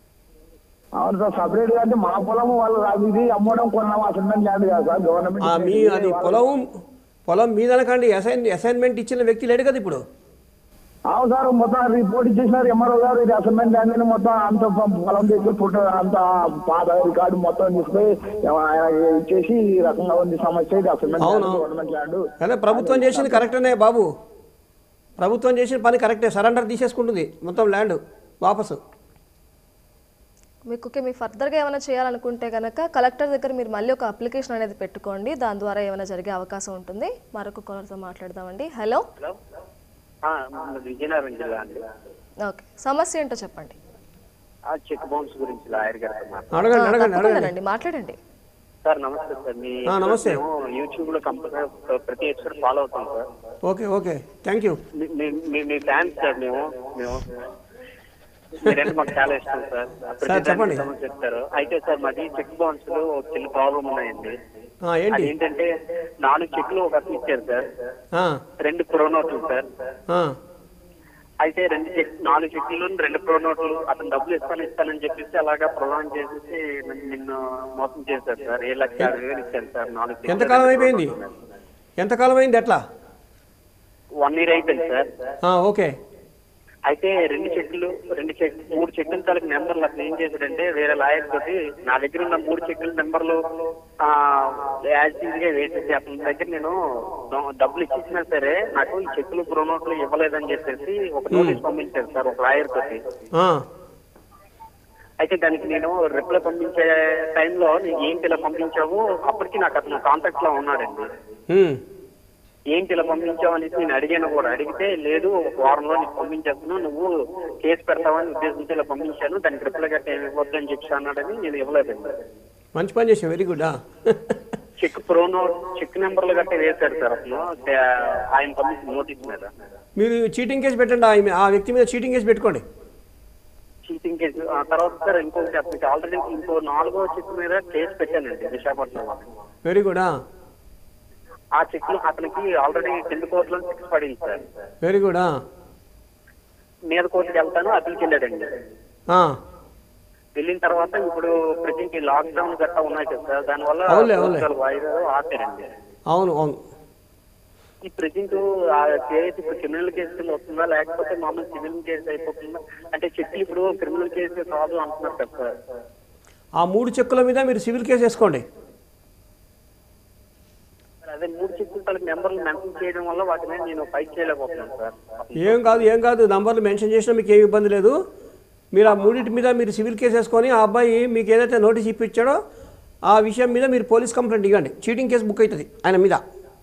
అవును సార్, సపరేట్ గా అంటే మా పొలం వాళ్ళు ఇది అమ్మడం కొన్నాము, అసైన్మెంట్ ల్యాండ్ కాదు సార్ గవర్నమెంట్. మీ అది పొలం పొలం మీదనకండి, అసైన్ అసైన్మెంట్ ఇచ్చిన వ్యక్తి లేడు కదా ఇప్పుడు. అవును సార్, మొత్తం రిపోర్ట్ ఇచ్చేసినారు ఎంఆర్ఓ గారు. ఇది అసైన్మెంట్ ల్యాండ్ మొత్తం అంత పొలం దగ్గర ఫోటో అంత పాత రికార్డు మొత్తం తీసుకుపోయి ఆయన ఇచ్చేసి ఈ రకంగా ఉంది సమస్య. ఇది అసైన్మెంట్ గవర్నమెంట్ ల్యాండ్. అదే ప్రభుత్వం చేసింది కరెక్టేనే బాబు, ప్రభుత్వం చేసిన పని కరెక్టే. సరెండర్ తీసేసుకుంటుంది మొత్తం ల్యాండ్ వాపసు. మీకు మీ ఫర్దర్గా ఏమైనా చేయాలనుకుంటే కనుక కలెక్టర్ దగ్గర మీరు మళ్ళీ ఒక అప్లికేషన్ అనేది పెట్టుకోండి, దాని ద్వారా ఏమైనా జరిగే అవకాశం ఉంటుంది. మరొక కాలర్తో మాట్లాడదామండి. హలో, విజయనగరం జిల్లా అండి. ఓకే, సమస్య ఏంటో చెప్పండి. చెక్ బౌన్స్ గురించి లాయర్ గారు తప్పకుండా మాట్లాడండి. సార్ నమస్తే సార్. మీ నమస్తే. యూట్యూబ్ లో కంపల్సరీ ప్రతి ఎపిసోడ్ ఫాలో అవుతాం sir. Okay okay, thank you. మీ ఫ్యాన్స్ సార్ మేము మేము మీరంటే మాకు చాలా ఇష్టం సార్. ప్రతి చెప్తారు. అయితే సార్ మాది చెక్ బౌన్స్ లో ఒక చిన్న ప్రాబ్లం ఉన్నాయండి. ఏంటంటే నాలుగు చెక్లు ఒక అతను ఇచ్చారు సార్, రెండు ప్రోనోట్లు సార్. అయితే రెండు చెక్ నాలుగు చెక్లు రెండు ప్రోనోట్లు అతను డబ్బులు ఇస్తాను ఇస్తానని చెప్పేసి అలాగా ప్రొలాంగ్ చేసేసి నిన్ను మోసం చేశారు సార్. ఏడు లక్షల యాభై వేలు ఇచ్చాను సార్. నాలుగు ఎంతకాలం అయిపోయింది ఎంతకాలం అయింది ఎట్లా? వన్ ఇయర్ అయిపోయింది సార్. ఓకే. అయితే రెండు చెక్కులు రెండు చెక్ మూడు చెక్కుల తాలూకు నెంబర్లు అతను ఏం చేశాడంటే వేరే లాయర్ తోటి నా దగ్గర ఉన్న మూడు చెక్కుల నెంబర్లు ఆ యాజ్ గా వేసేసి అతని దగ్గర నేను డబ్బులు ఇచ్చేసినా సరే నాకు ఈ చెక్కులు ప్రోనోట్లు ఇవ్వలేదని చెప్పేసి ఒక నోటీస్ పంపించారు సార్ ఒక లాయర్ తోటి. అయితే దానికి నేను రిప్లై పంపించే టైంలో నీకు ఏంటి ఇలా పంపించావు, అప్పటికి నాకు అతను కాంటాక్ట్ లో ఉన్నాడండి. ఏంటి ఇలా పంపించావు అనేసి నేను అడిగాను కూడా. అడిగితే లేదు ఒక వారంలో నీకు పంపించేస్తున్నావు, నువ్వు కేసు పెడతావని ఉద్దేశంతో ఇలా పంపించాను, దానికి రిప్లై గట్ట ఏమి ఇవ్వద్దు అని చెప్పి అన్నాడని నేను ఇవ్వలేదండి. మంచి పని చేసావు, వెరీ గుడ్. చెక్ ప్రోనో చెక్ నెంబర్లు గట్ట వేశాడు సార్ అతను ఆయన పంపించిన నోటీస్ మీద. మీరు చీటింగ్ కేసు పెట్టండి, ఆ వ్యక్తి మీద చీటింగ్ కేసు పెట్టుకోండి. చీటింగ్ కేసు ఆ తర్వాత సార్ ఇంకొకటి అతనికి ఆల్రెడీ ఇంకో నాలుగో చెక్ మీద కేసు పెట్టానండి విశాఖపట్నంలో. Very good. ఆ చెక్ అతనికి ఆల్రెడీ కింద కోర్టులో శిక్ష పడింది సార్. Very good. మీద కోర్టుకి వెళ్తాను అప్పీల్కి వెళ్ళాడండి. వెళ్ళిన తర్వాత ఇప్పుడు ప్రజెంట్ లాక్ డౌన్ గట్టా ఉన్నాయి కదా సార్, దానివల్ల వాయిదా ఆపారండి. అవును అవును. ఈ ప్రజెంట్ ఆ కేసు ఇప్పుడు క్రిమినల్ కేసు కింద వస్తుందా లేకపోతే మామూలు సివిల్ కేసు అయిపోతుందా? అంటే చెక్కులు ఇప్పుడు క్రిమినల్ కేసు కాదు అంటున్నారు కదా సార్. ఆ మూడు చెక్కుల మీద మీరు సివిల్ కేసు వేసుకోండి. అదే మూడు చెక్కుల తలకి నెంబర్లు మెన్షన్ చేయడం వల్ల వాటి మీద నేను ఫైట్ చేయలేకపోతున్నాను సార్. ఏం కాదు ఏం కాదు నంబర్లు మెన్షన్ చేసినా మీకు ఏమి ఇబ్బంది లేదు. మీరు ఆ మూడింటి మీద మీరు సివిల్ కేసు వేసుకొని ఆ అబ్బాయి మీకు ఏదైతే నోటీస్ ఇప్పించాడో ఆ విషయం మీద మీరు పోలీస్ కంప్లైంట్ ఇవ్వండి. చీటింగ్ కేసు బుక్ అవుతుంది ఆయన మీద.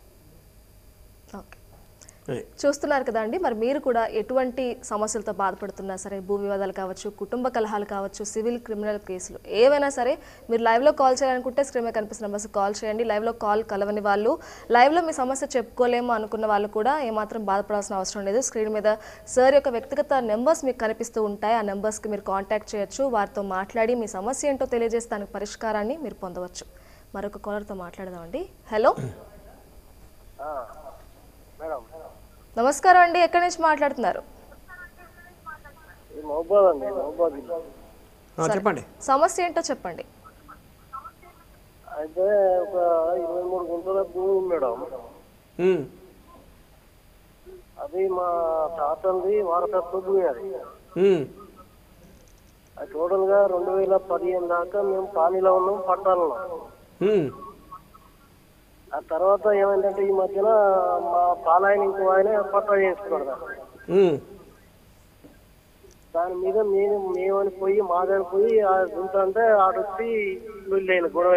చూస్తున్నారు కదా అండి, మరి మీరు కూడా ఎటువంటి సమస్యలతో బాధపడుతున్నా సరే, భూ వివాదాలు కావచ్చు, కుటుంబ కలహాలు కావచ్చు, సివిల్ క్రిమినల్ కేసులు ఏవైనా సరే మీరు లైవ్లో కాల్ చేయాలనుకుంటే స్క్రీన్ మీద కనిపిస్తున్న నెంబర్స్ కాల్ చేయండి. లైవ్లో కాల్ కలవని వాళ్ళు, లైవ్లో మీ సమస్య చెప్పుకోలేము అనుకున్న వాళ్ళు కూడా ఏమాత్రం బాధపడాల్సిన అవసరం లేదు. స్క్రీన్ మీద సార్ యొక్క వ్యక్తిగత నెంబర్స్ మీకు కనిపిస్తూ ఉంటాయి. ఆ నెంబర్స్కి మీరు కాంటాక్ట్ చేయొచ్చు. వారితో మాట్లాడి మీ సమస్య ఏంటో తెలియజేసి దానికి పరిష్కారాన్ని మీరు పొందవచ్చు. మరొక కాలర్తో మాట్లాడదామండి. హలో, నమస్కారం అండి, ఎక్కడి నుంచి మాట్లాడుతున్నారు? చెప్పండి, సమస్య ఏంటో చెప్పండి. అయితే ఒక ఇరవై మూడు గుంటల భూమి మేడం, అది మా తాతది వారసత్వ భూమి. అది అది టోటల్ గా రెండు వేల పదిహేను దాకా మేము పానీలో ఉన్నాం, పట్టాలలో. ఆ తర్వాత ఏమైందంటే ఈ మధ్యన మా పాలాయన ఇంకో ఆయన పట్టా చేసుకున్నాడు. దాని మీద మేము మేమని పోయి మాదని పోయి ఆ గుంట అంటే ఆడొచ్చి వెళ్ళిన గొడవ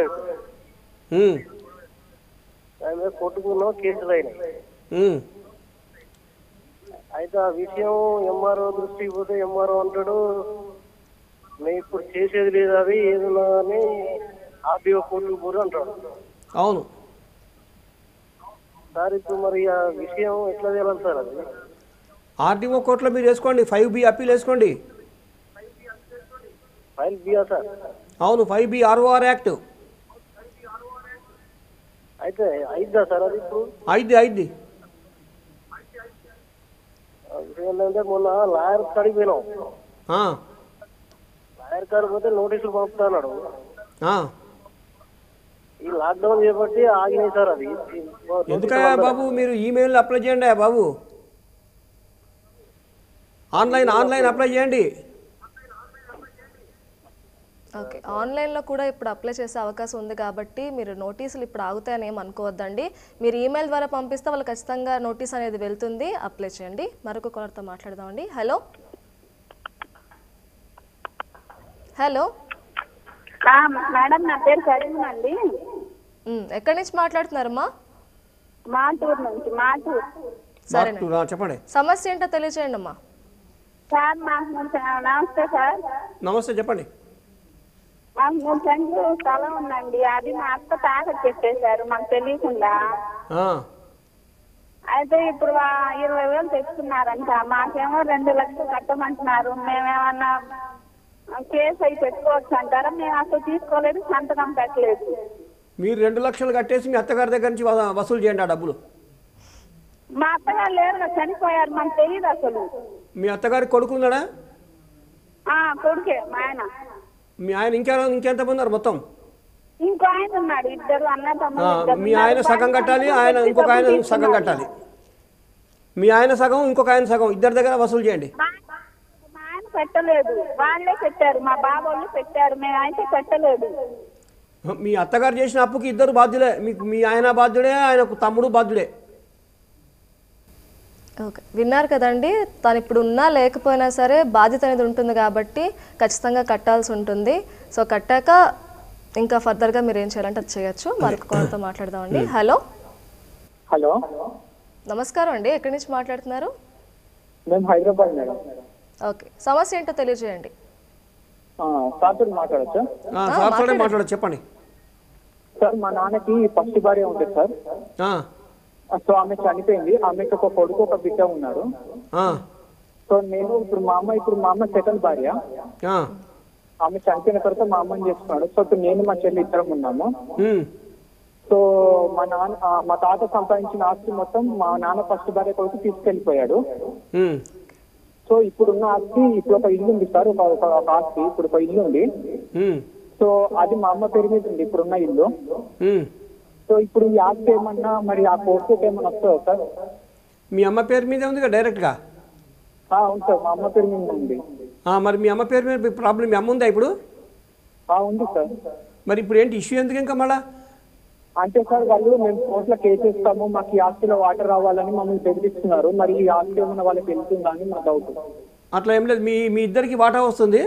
దాని మీద కొట్టుకున్నాం, కేసులు అయినాయి. అయితే ఆ విషయం ఎంఆర్ఓ దృష్టికి పోతే ఎంఆర్ఓ అంటాడు మేము ఇప్పుడు చేసేది లేదు, అది ఏదన్నా అని ఆర్డీఓ కోర్టుకు పోరు అంటాడు. అవును సార్, ఇప్పుడు మరి ఆ విషయం ఎట్లా చేయాలి సార్? అది ఆర్డీఓ కోర్టులో మీరు వేసుకోండి, ఫైవ్ బి అప్పీల్ వేసుకోండి. ఫైవ్ బియా సార్? అవును, ఫైవ్ బి ఆర్ఓఆర్ యాక్ట్. అయితే అయిద్దా సార్ అది? ఇప్పుడు అయిద్ది అయిద్ది. ఏంటంటే మొన్న లాయర్ కాడికి పోయినాం, లాయర్ కాడికి పోతే నోటీసులు పంపుతున్నాడు. ఈ లాక్డౌన్ చేపట్టి ఆగినాయి సార్. అది ఎందుకయ్యా బాబు, మీరు ఈమెయిల్ అప్లై చేయండి బాబు, ఆన్లైన్ ఆన్లైన్ అప్లై చేయండి. ఓకే, ఆన్లైన్లో కూడా ఇప్పుడు అప్లై చేసే అవకాశం ఉంది కాబట్టి మీరు నోటీసులు ఇప్పుడు ఆగుతాయని ఏం అనుకోవద్దండి. మీరు ఈమెయిల్ ద్వారా పంపిస్తే వాళ్ళు ఖచ్చితంగా నోటీస్ అనేది వెళ్తుంది, అప్లై చేయండి. మరొక కాలర్తో మాట్లాడదామండి. హలో హలో మేడం, నా పేరు కరీం అండి. ఎక్కడి నుంచి మాట్లాడుతున్నారమ్మా? మాటూరు నుంచి. మాటూరు. సరే, చెప్పండి, సమస్య ఏంటో తెలియచేయండి అమ్మా. సార్ మాకు నమస్తే సార్. నమస్తే, చెప్పండి. మాకు మూడు సెంట్లు స్థలం ఉందండి, అది మా అత్త తాకట్టు పెట్టేశారు మాకు తెలియకుండా. అయితే ఇప్పుడు ఇరవై వేలు తెచ్చుకున్నారంట, మాకేమో రెండు లక్షలు కట్టమంటున్నారు. మేమేమన్నా కేసు అయి పెట్టుకోవచ్చు అంటారా? మేము అసలు తీసుకోలేదు, సంతకం పెట్టలేదు. మీరు రెండు లక్షలు కట్టేసి మీ అత్తగారి దగ్గర నుంచి వసూలు చేయండి ఆ డబ్బులు. మా అత్తగారు లేరు, చనిపోయారు, మనకు తెలియదు అసలు. మీ అత్తగారికి కొడుకున్నాడా? కొడుకే మా ఆయన. మీ ఆయన ఇంకా ఇంకెంతమంది ఉన్నారు మొత్తం? ఇంకో ఆయన ఉన్నాడు, ఇద్దరు అన్న తమ్ముడు. మీ ఆయన సగం కట్టాలి, ఆయన ఇంకొక ఆయన సగం కట్టాలి. మీ ఆయన సగం, ఇంకొక ఆయన సగం, ఇద్దరి దగ్గర వసూలు చేయండి. పెట్టలేదు, వాళ్ళే పెట్టారు, మా బాబోళ్ళు పెట్టారు, మేము అయితే పెట్టలేదు. మీ అత్తగారు చేసిన అప్పుకి ఇద్దరు బాధ్యులే, మీకు మీ ఆయన బాధ్యుడే, ఆయన తమ్ముడు బాధ్యుడే. ఓకే, విన్నారు కదండి. తను ఇప్పుడు ఉన్నా లేకపోయినా సరే బాధ్యత అనేది ఉంటుంది కాబట్టి ఖచ్చితంగా కట్టాల్సి ఉంటుంది. సో కట్టాక ఇంకా ఫర్దర్గా మీరు ఏం చేయాలంటే అది చేయొచ్చు. మరొక కాల్తో మాట్లాడదామండి. హలో హలో నమస్కారం అండి, ఎక్కడి నుంచి మాట్లాడుతున్నారు? మేము హైదరాబాద్ మేడం. ఓకే, సమస్య ఏంటో తెలియజేయండి. సార్ మాట్లాడచ్చా? మాట్లాడచ్చు, చెప్పండి సార్. మా నాన్నకి ఫస్ట్ భార్య ఉంటుంది సార్. సో ఆమె చనిపోయింది, ఆమెకి ఒక కొడుకు ఒక బిడ్డ ఉన్నారు. సో నేను ఇప్పుడు మా అమ్మ ఇప్పుడు మా అమ్మ సెకండ్ భార్య, ఆమె చనిపోయిన తర్వాత మా అమ్మని చేసుకున్నాడు. సో ఇప్పుడు నేను మా చెల్లి ఇద్దరం ఉన్నాము. సో మా నాన్న మా తాత సంపాదించిన ఆస్తి మొత్తం మా నాన్న ఫస్ట్ భార్య కొడుకు తీసుకెళ్లిపోయాడు. సో ఇప్పుడున్న ఆస్తి ఇప్పుడు ఒక ఇల్లు ఉంది సార్, ఒక ఒక ఆస్తి ఇప్పుడు ఒక ఇల్లు ఉంది. సో అది మా అమ్మ పేరు మీద ఉంది ఇప్పుడున్న ఇల్లు. సో ఇప్పుడు ఈ ఆస్తి ఏమన్నా మరి ఆ కోర్టుకి ఏమన్నా వస్తుందా సార్? మీ అమ్మ పేరు మీదే ఉంది డైరెక్ట్గా? అవును సార్, మా అమ్మ పేరు మీద ఉంది. మరి మీ అమ్మ పేరు మీద ప్రాబ్లం మీ అమ్మ ఉందా ఇప్పుడు? ఉంది సార్. మరి ఇప్పుడు ఏంటి ఇష్యూ ఎందుకు ఇంకా మళ్ళా? అంటే సార్ వాళ్ళు మేము కోర్టులో కేసు ఇస్తాము, మాకు ఈ ఆస్తిలో వాటర్ రావాలని మమ్మల్ని బెదిరిస్తున్నారు. మరి ఈ ఆస్తి ఏమన్నా వాళ్ళకి వెళ్తుందా అని మా డౌట్. అట్లా ఏం లేదు, మీ మీ ఇద్దరికి వాటా వస్తుంది,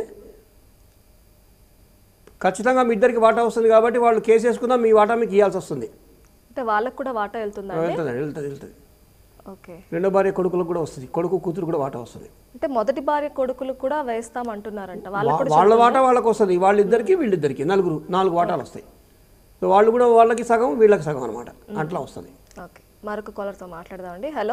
ఖచ్చితంగా మీ ఇద్దరికి వాటా వస్తుంది కాబట్టి వాళ్ళు కేసు వేసుకున్నా మీ వాటా మీకు ఇవ్వాల్సి వస్తుంది. అంటే వాళ్ళకి కూడా వాటా వెళ్తుందా? వెళ్తుంది వెళ్తుంది వెళ్తుంది ఓకే. రెండో భార్య కొడుకులకు కూడా వస్తుంది, కొడుకు కూతురు కూడా వాటా వస్తుంది. అంటే మొదటి భార్య కొడుకులకు కూడా వేస్తామంటున్నారంట, వాళ్ళ వాటా వాళ్ళకి వస్తుంది, వాళ్ళిద్దరికి వీళ్ళిద్దరికి నలుగురు నాలుగు వాటాలు వస్తాయి. సో వాళ్ళు కూడా వాళ్ళకి సగం వీళ్ళకి సగం అనమాట, అట్లా వస్తుంది. ఓకే, మరొక కాలర్తో మాట్లాడదామండి. హలో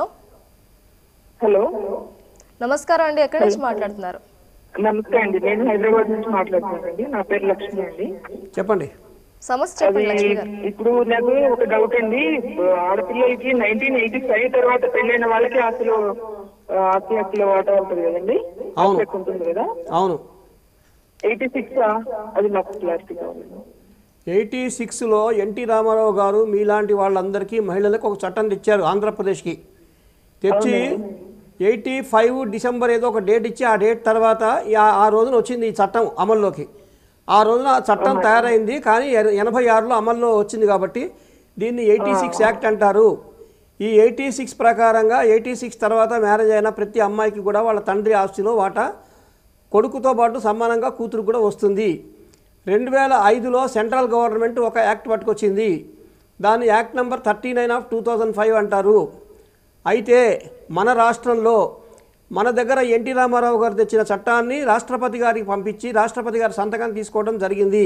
హలో నమస్కారం అండి, ఎక్కడి నుంచి మాట్లాడుతున్నారు? నమస్తే అండి, నేను హైదరాబాద్ నుంచి మాట్లాడుతున్నానండి. నా పేరు లక్ష్మి అండి. చెప్పండి సమస్య చెప్పండి లక్ష్మి గారు. ఇప్పుడు నాకు ఒక డౌట్ అండి, ఆడపిల్లలకి నైన్టీన్ ఎయిటీ ఫైవ్ తర్వాత పెళ్ళైన వాళ్ళకి అసలు ఆస్తి హక్కుల వాటా ఉంటుంది కదండి, ఉంటుంది కదా? అవును. ఎయిటీ సిక్స్ అది నాకు క్లారిటీ కావాలండి. ఎయిటీ సిక్స్లో ఎన్టీ రామారావు గారు మీలాంటి వాళ్ళందరికీ మహిళలకు ఒక చట్టం తెచ్చారు ఆంధ్రప్రదేశ్కి. తెచ్చి ఎయిటీ ఫైవ్ డిసెంబర్ ఏదో ఒక డేట్ ఇచ్చి ఆ డేట్ తర్వాత ఆ రోజున వచ్చింది ఈ చట్టం అమల్లోకి. ఆ రోజున ఆ చట్టం తయారైంది, కానీ ఎనభై ఆరులో అమల్లో వచ్చింది కాబట్టి దీన్ని ఎయిటీ సిక్స్ యాక్ట్ అంటారు. ఈ ఎయిటీ సిక్స్ ప్రకారంగా ఎయిటీ సిక్స్ తర్వాత మ్యారేజ్ అయిన ప్రతి అమ్మాయికి కూడా వాళ్ళ తండ్రి ఆస్తిలో వాటా కొడుకుతో పాటు సమానంగా కూతురు కూడా వస్తుంది. రెండు వేల ఐదులో సెంట్రల్ గవర్నమెంట్ ఒక యాక్ట్ పట్టుకొచ్చింది, దాన్ని act number thirty nine of two thousand five అంటారు. అయితే మన రాష్ట్రంలో మన దగ్గర ఎన్టీ రామారావు గారు తెచ్చిన చట్టాన్ని రాష్ట్రపతి గారికి పంపించి రాష్ట్రపతి గారి సంతకం తీసుకోవడం జరిగింది.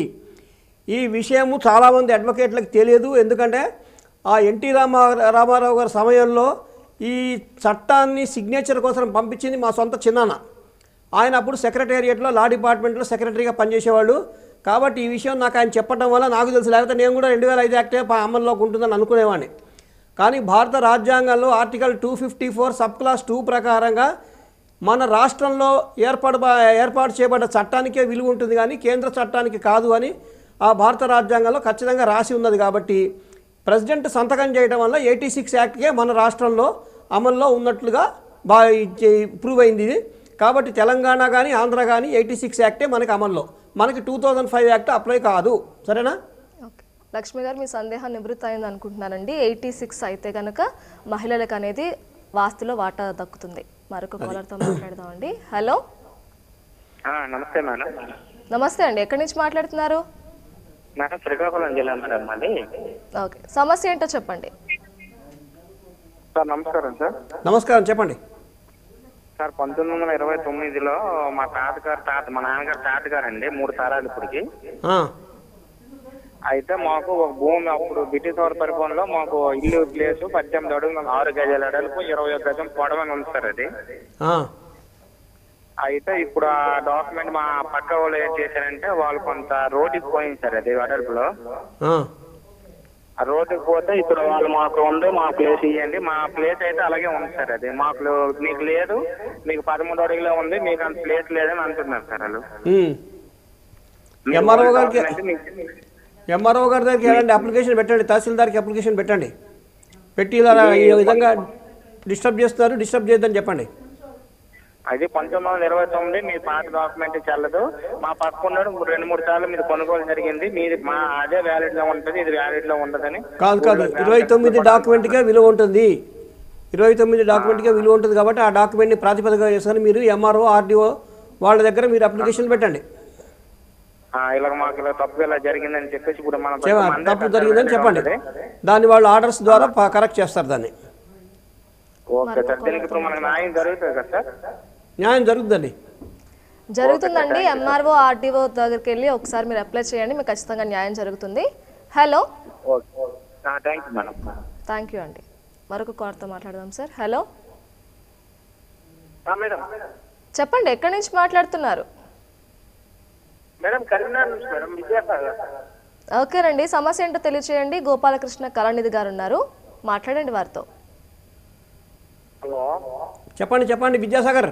ఈ విషయము చాలామంది అడ్వకేట్లకు తెలియదు, ఎందుకంటే ఆ ఎన్టీ రామా రామారావు గారి సమయంలో ఈ చట్టాన్ని సిగ్నేచర్ కోసం పంపించింది మా సొంత చిన్నాన్న. ఆయన అప్పుడు సెక్రటేరియట్లో లా డిపార్ట్మెంట్లో సెక్రటరీగా పనిచేసేవాళ్ళు. కాబట్టి ఈ విషయం నాకు ఆయన చెప్పడం వల్ల నాకు తెలుసు, లేకపోతే నేను కూడా రెండు వేల ఐదు యాక్టే అమల్లోకి ఉంటుందని అనుకునేవాడిని. కానీ భారత రాజ్యాంగంలో article two fifty four sub clause two ప్రకారంగా మన రాష్ట్రంలో ఏర్పాటు ఏర్పాటు చేయబడ్డ చట్టానికే విలువ ఉంటుంది, కానీ కేంద్ర చట్టానికి కాదు అని ఆ భారత రాజ్యాంగంలో ఖచ్చితంగా రాసి ఉన్నది. కాబట్టి ప్రెసిడెంట్ సంతకం చేయడం వల్ల ఎయిటీ సిక్స్ యాక్ట్కే మన రాష్ట్రంలో అమల్లో ఉన్నట్లుగా బాగా ప్రూవ్ అయింది. కాబట్టి తెలంగాణ కానీ ఆంధ్ర కానీ ఎయిటీ సిక్స్ యాక్టే మనకి అమల్లో, మనకి two thousand five act apply కాదు. సరేనా? ఓకే లక్ష్మి గారు, మీ సందేహం నివృత్తి అయింది అనుకుంటున్నానండి. ఎయిటీ సిక్స్ అయితే కనుక మహిళలకు అనేది వాస్తులో వాటా దక్కుతుంది. మరొక కాలర్తో మాట్లాడదామండి. హలో నమస్తే మేడం. నమస్తే అండి, ఎక్కడి నుంచి మాట్లాడుతున్నారు? మేడం శ్రీకాకుళం జిల్లా మేడం మాది. ఓకే, సమస్య ఏంటో చెప్పండి. సార్ నమస్కారం. సార్ నమస్కారం, చెప్పండి సార్. పంతొమ్మిది వందల ఇరవై తొమ్మిదిలో మా తాతగారు తాత మా నాన్నగారు తాతగారు అండి మూడు తరాలు ఇప్పటికి. అయితే మాకు ఒక భూమి అప్పుడు బ్రిటిష్ వారి పరిపాలనలో మాకు ఇల్లు ప్లేసు పద్దెనిమిది అడుగులు ఆరు గజాల అడలకు ఇరవై ఒక గజం పొడవని ఉంది సార్ అది. అయితే ఇప్పుడు ఆ డాక్యుమెంట్ మా పక్క వాళ్ళు ఏం చేశారంటే వాళ్ళు కొంత రోడ్డుకి పోయింది సార్ అది అడల్పులో. ఆ రోడ్డుకి పోతే ఇప్పుడు వాళ్ళు మాకు ఉంది మా ప్లేస్ ఇవ్వండి, మా ప్లేస్ అయితే అలాగే ఉంది సార్ అది. మాకు మీకు లేదు, మీకు పదమూడు అడుగులో ఉంది, మీకు అంత ప్లేస్ లేదని అంటున్నారు సార్ వాళ్ళు. ఎంఆర్ఓ గారికి ఎంఆర్ఓ గారి దగ్గరికి వెళ్ళండి, అప్లికేషన్ పెట్టండి, తహసీల్దార్కి అప్లికేషన్ పెట్టండి. పెట్టి ఇలా ఈ విధంగా డిస్టర్బ్ చేస్తున్నారు, డిస్టర్బ్ చేయొద్దని చెప్పండి. అది పంతొమ్మిది వందల ఇరవై తొమ్మిది మీ పాత డాక్యుమెంట్ చెల్లదు. మా పక్కన రెండు మూడు సార్లు మీరు కొనుగోలు జరిగింది, మీది మా అదే వ్యాలిడ్ లో ఉంటుంది, ఇది వ్యాలిడ్ లో ఉండదని. కాదు కాదు ఇరవై తొమ్మిది డాక్యుమెంట్కే విలువ ఉంటుంది. ఇరవై తొమ్మిది డాక్యుమెంట్కే విలువ ఉంటుంది కాబట్టి ఆ డాక్యుమెంట్ని ప్రాతిపదికగా చేసుకొని మీరు ఎంఆర్ఓ ఆర్డీఓ వాళ్ళ దగ్గర మీరు అప్లికేషన్ పెట్టండి. ఇలా మాకు ఇలా తప్పు ఇలా జరిగిందని చెప్పేసి ఇప్పుడు మనం తప్పు జరిగిందని చెప్పండి, దాన్ని వాళ్ళు ఆర్డర్స్ ద్వారా కరెక్ట్ చేస్తారు దాన్ని. ఓకే సార్, దీనికి ఇప్పుడు మనకు న్యాయం జరుగుతుంది కదా సార్? న్యాయం జరుగుతుందండి. జరుగుతుందండి. ఎంఆర్ఓ ఆర్డీఓ దగ్గరికి వెళ్ళి ఒకసారి మీరు అప్లై చేయండి, మీకు ఖచ్చితంగా న్యాయం జరుగుతుంది. Hello, thank you madam. Thank you అండి. మరొక కాల్తో మాట్లాడదాం సార్. హలో మేడం, చెప్పండి, ఎక్కడి నుంచి మాట్లాడుతున్నారు? మేడం కరీంనగర్ నుంచి మేడం, విద్యాసాగర్. ఓకేనండి, సమస్య ఏంటో తెలియచేయండి. గోపాలకృష్ణ కళానిధి గారు ఉన్నారు, మాట్లాడండి వారితో. హలో చెప్పండి చెప్పండి విద్యాసాగర్.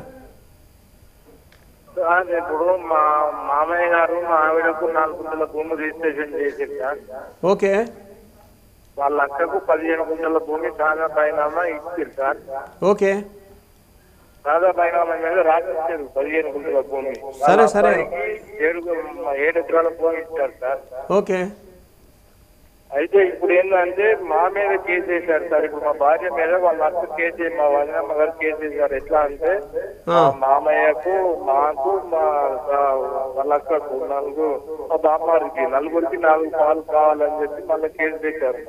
ఇప్పుడు మా మామయ్య గారు మా ఆవిడకు నాలుగు గుంటల భూమి రిజిస్ట్రేషన్ చేశారు సార్. ఓకే. వాళ్ళ అక్కకు పదిహేను గుంటల భూమి సాదా బైనామా ఇచ్చారు సార్. ఓకే. సాదా బైనామా మీద రాసిచ్చారు పదిహేను గుంటల భూమి. సరే సరే. ఏడు ఏడు ఎకరాల భూమి ఇచ్చారు సార్. ఓకే. అయితే ఇప్పుడు ఏంటంటే మా మీద కేసు వేశారు సార్. ఇప్పుడు మా భార్య మీద వాళ్ళ అక్క కేసు, మా వదినమ్మ గారు కేసు వేశారు. ఎట్లా అంటే మా మామయ్యకు, మాకు, మా వాళ్ళ అక్కకు నలుగురు, మా బామ్మారికి నలుగురికి నాలుగు పాలు కావాలని చెప్పి మళ్ళీ కేసు వేశారు.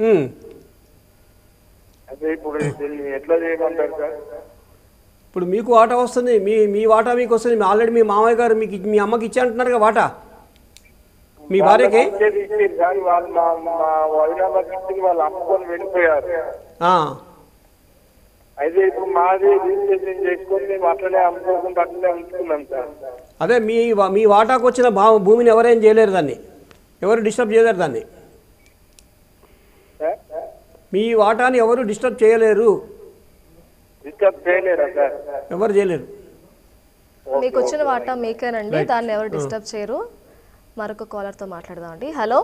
అదే ఇప్పుడు దీన్ని ఎట్లా చేయమంటారు సార్? ఇప్పుడు మీకు వాటా వస్తుంది, మీ మీ వాటా మీకు వస్తుంది. ఆల్రెడీ మీ మామయ్య గారు మీకు మీ అమ్మకి ఇచ్చా అంటున్నారు వాటా మీ భార్యకి. వాళ్ళు మా వదినమ్మకి ఇచ్చి వాళ్ళు అమ్ముకొని వెళ్ళిపోయారు. అయితే ఇప్పుడు మాది రిజిస్ట్రేషన్ చేసుకొని మేము అట్లనే అమ్ముకోకుండా అట్లనే ఉంచుకున్నాం సార్. అదే మీ మీ వాటాకు వచ్చిన భా భూమిని ఎవరేం చేయలేరు, దాన్ని ఎవరు డిస్టర్బ్ చేయలేరు, దాన్ని మీ వాటాని ఎవరు డిస్టర్బ్ చేయలేరు. డిస్టర్బ్ చేయలేరా సార్? ఎవరు చేయలేరు. మీకు వచ్చిన వాటా మీకేనండి, దాన్ని ఎవరు డిస్టర్బ్ చేయరు. మరొక కాలర్తో మాట్లాడదామండి. హలో,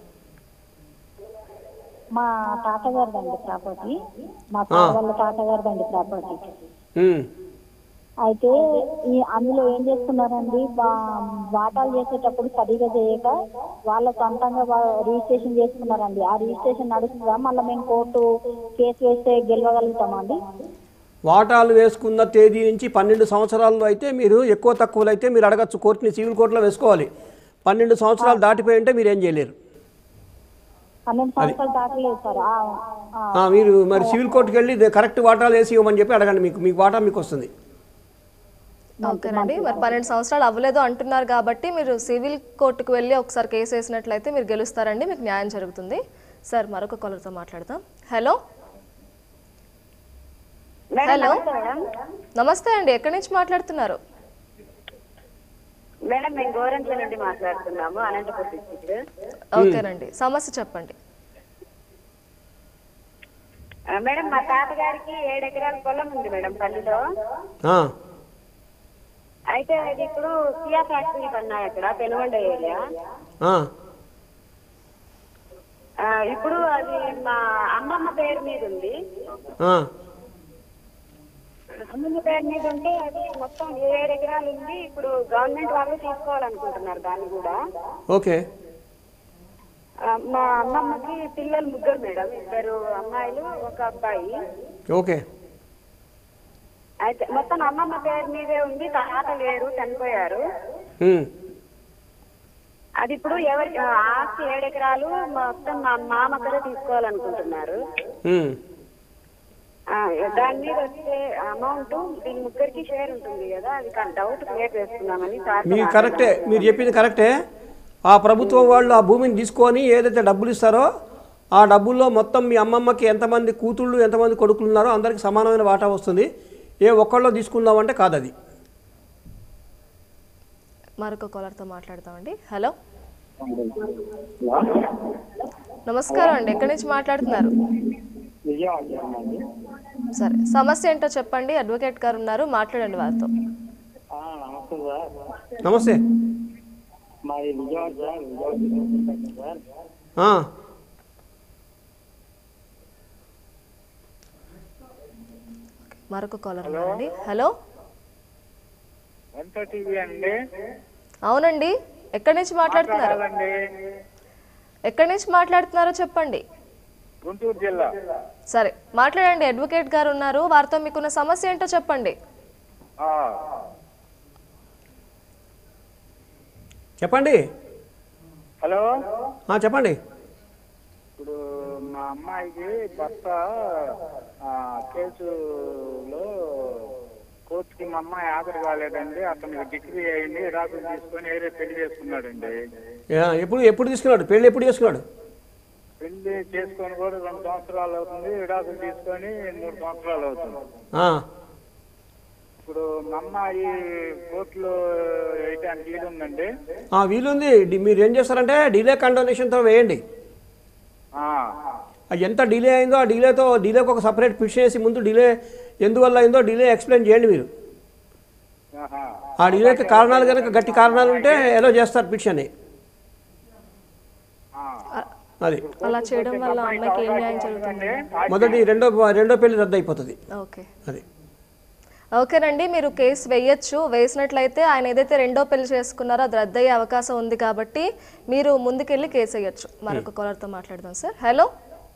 మా తాతగారిదండి ప్రాపర్టీ, మా తాత వాళ్ళ తాతగారిదండి ప్రాపర్టీ. అయితే ఈ అందులో ఏం చేస్తున్నారండి, వాటాలు చేసేటప్పుడు సరిగా చేయక వాళ్ళ సొంతంగా రిజిస్ట్రేషన్ చేసుకున్నారండి. ఆ రిజిస్ట్రేషన్ నడుస్తుందా? మళ్ళీ మేము కోర్టు కేసు వేస్తే గెలవగలుగుతామా అండి? వాటాలు వేసుకున్న తేదీ నుంచి పన్నెండు సంవత్సరాల్లో అయితే మీరు ఎక్కువ తక్కువలు అయితే మీరు అడగచ్చు, కోర్టుని సివిల్ కోర్టులో వేసుకోవాలి. పన్నెండు సంవత్సరాలు దాటిపోయి ఉంటే మీరు ఏం చేయలేరు. మీరు మరి సివిల్ కోర్టుకి వెళ్ళి కరెక్ట్ వాటాలు వేసి ఇవ్వమని చెప్పి అడగండి, మీకు మీకు వాటా మీకు వస్తుంది. ఓకేనండి, మరి పన్నెండు సంవత్సరాలు అవ్వలేదు అంటున్నారు కాబట్టి మీరు సివిల్ కోర్టుకు వెళ్ళి ఒకసారి కేసు వేసినట్లయితే మీరు గెలుస్తారండి, మీకు న్యాయం జరుగుతుంది. సార్ మరొక కాలర్తో మాట్లాడదాం. హలో హలో నమస్తే అండి, ఎక్కడి నుంచి మాట్లాడుతున్నారు? మేడం మేము గోరంట్ల నుండి మాట్లాడుతున్నాము, అనంతపురం డిస్ట్రిక్ట్. ఓకేనండి, సమస్య చెప్పండి. మేడం మా తాతగారికి ఏడు ఎకరాల పొలం ఉంది మేడం పల్లిలో. అయితే అది ఇప్పుడు సియా ఫ్యాక్టరీ పన్నాయి అక్కడ పెనుగొండ ఏరియా. ఇప్పుడు అది మా అమ్మమ్మ పేరు మీద ఉంది. అమ్మమ్మ పేరు మీద ఉంటే అది మొత్తం ఏడు ఎకరాలు ఉంది. ఇప్పుడు గవర్నమెంట్ వాళ్ళు తీసుకోవాలనుకుంటున్నారు దాన్ని కూడా. ఓకే. మా అమ్మమ్మకి పిల్లలు ముగ్గురు మేడం, ఇద్దరు అమ్మాయిలు ఒక అబ్బాయి. ఓకే. అయితే మొత్తం అమ్మమ్మ పేరు మీదే ఉంది, తాత లేరు, చనిపోయారు. అది ఇప్పుడు ఎవరి ఆస్తి ఏడు ఎకరాలు మొత్తం మా మామ కూడా తీసుకోవాలనుకుంటున్నారు. దాని మీద వచ్చే అమౌంట్ దీని ముగ్గురికి షేర్ ఉంటుంది కదా, అది డౌట్ క్లియర్ చేసుకుందామని. మీరు కరెక్టే, మీరు చెప్పింది కరెక్టే. ఆ ప్రభుత్వం వాళ్ళు ఆ భూమిని తీసుకొని ఏదైతే డబ్బులు ఇస్తారో ఆ డబ్బుల్లో మొత్తం మీ అమ్మమ్మకి ఎంతమంది కూతుళ్ళు ఎంతమంది కొడుకులు ఉన్నారో అందరికి సమానమైన వాటా వస్తుంది. ఏ ఒక్కళ్ళో తీసుకుందామంటే కాదు అది. మరొక కాలర్తో మాట్లాడతామండి. హలో నమస్కారం అండి, ఎక్కడి నుంచి మాట్లాడుతున్నారు? సరే, సమస్య ఏంటో చెప్పండి. అడ్వకేట్ గారు ఉన్నారు, మాట్లాడండి వారితో. నమస్తే. మాది విజయవాడ సార్, విజయవాడ సార్. మరొక కాలర్ ఉన్నారండి. హలో వంట టీవీ అండి. అవునండి, ఎక్కడి నుంచి మాట్లాడుతున్నారు? ఎక్కడి నుంచి మాట్లాడుతున్నారో చెప్పండి. గుంటూరు జిల్లా. సరే మాట్లాడండి, అడ్వకేట్ గారు ఉన్నారు, వారితో మీకున్న సమస్య ఏంటో చెప్పండి. చెప్పండి. హలో చెప్పండి. ఇప్పుడు మా అమ్మాయికి భర్త కేసులో కోర్టుకి మా అమ్మాయి హాజరు కాలేదండి. అతనికి డిగ్రీ అయింది, విడాకులు తీసుకొని వేరే పెళ్లి చేసుకున్నాడండి. ఎప్పుడు ఎప్పుడు తీసుకున్నాడు పెళ్లి? ఎప్పుడు చేసుకున్నాడు? పెళ్లి చేసుకొని కూడా రెండు సంవత్సరాలు అవుతుంది, విడాకులు తీసుకొని మూడు సంవత్సరాలు అవుతుంది. ఇప్పుడు మా అమ్మాయి కోర్టులో వేయటానికి వీలు ఉందండి. వీలుంది. మీరు ఏం చేస్తారంటే డిలే కండోనేషన్తో వేయండి. ఎంత డిలే అయిందో ఆ డిలేతో డిలేకి ఒక సపరేట్ పిటిషన్ వేసి ముందు డిలే ఎందువల్ల అయిందో డిలే ఎక్స్ప్లెయిన్ చేయండి మీరు. ఆ డిలేకి కారణాలు కనుక గట్టి కారణాలు ఉంటే ఎలా చేస్తారు పిటిషన్ని. అది అలా చేయడం వల్ల అమ్మాయికి ఏం న్యాయం జరుగుతుంది? మొదటి రెండో రెండో పెళ్లి రద్దు అయిపోతుంది. ఓకే అది ఓకేనండి, మీరు కేసు వేయచ్చు. వేసినట్లయితే ఆయన ఏదైతే రెండో పెళ్లి చేసుకున్నారో అది రద్దయ్యే అవకాశం ఉంది కాబట్టి మీరు ముందుకెళ్ళి కేసు వేయచ్చు. మరొక కాలర్తో మాట్లాడదాం సార్. హలో.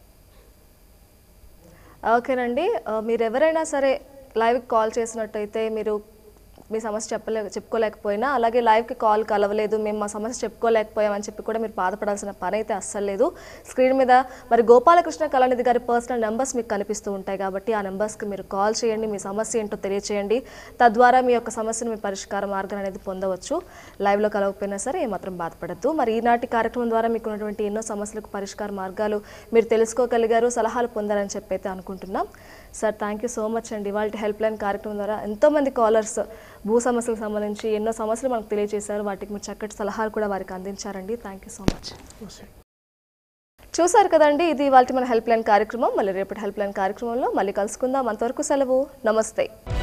ఓకేనండి, మీరు ఎవరైనా సరే లైవ్కి కాల్ చేసినట్టయితే మీరు మీ సమస్య చెప్పలే చెప్పుకోలేకపోయినా అలాగే లైవ్కి కాల్ కలవలేదు, మేము మా సమస్య చెప్పుకోలేకపోయామని చెప్పి కూడా మీరు బాధపడాల్సిన పని అయితే అస్సలు లేదు. స్క్రీన్ మీద మరి గోపాలకృష్ణ కళానిధి గారి పర్సనల్ నెంబర్స్ మీకు కనిపిస్తూ ఉంటాయి కాబట్టి ఆ నెంబర్స్కి మీరు కాల్ చేయండి, మీ సమస్య ఏంటో తెలియచేయండి. తద్వారా మీ యొక్క సమస్యను మీ పరిష్కార మార్గం అనేది పొందవచ్చు. లైవ్లో కలవకపోయినా సరే ఏమాత్రం బాధపడద్దు. మరి ఈనాటి కార్యక్రమం ద్వారా మీకు ఉన్నటువంటి ఎన్నో సమస్యలకు పరిష్కార మార్గాలు మీరు తెలుసుకోగలిగారు, సలహాలు పొందారని చెప్పి అయితే అనుకుంటున్నాం. Sir thank you so much అండి. వాళ్ళ హెల్ప్ లైన్ కార్యక్రమం ద్వారా ఎంతోమంది కాలర్స్ భూ సమస్యలకు సంబంధించి ఎన్నో సమస్యలు మనకు తెలియజేశారు. వాటికి మీరు చక్కటి సలహాలు కూడా వారికి అందించారండి. Thank you so much. చూసారు కదండి, ఇది ఇవాళ మన హెల్ప్ లైన్ కార్యక్రమం. మళ్ళీ రేపటి హెల్ప్ లైన్ కార్యక్రమంలో మళ్ళీ కలుసుకుందాం. అంతవరకు సెలవు, నమస్తే.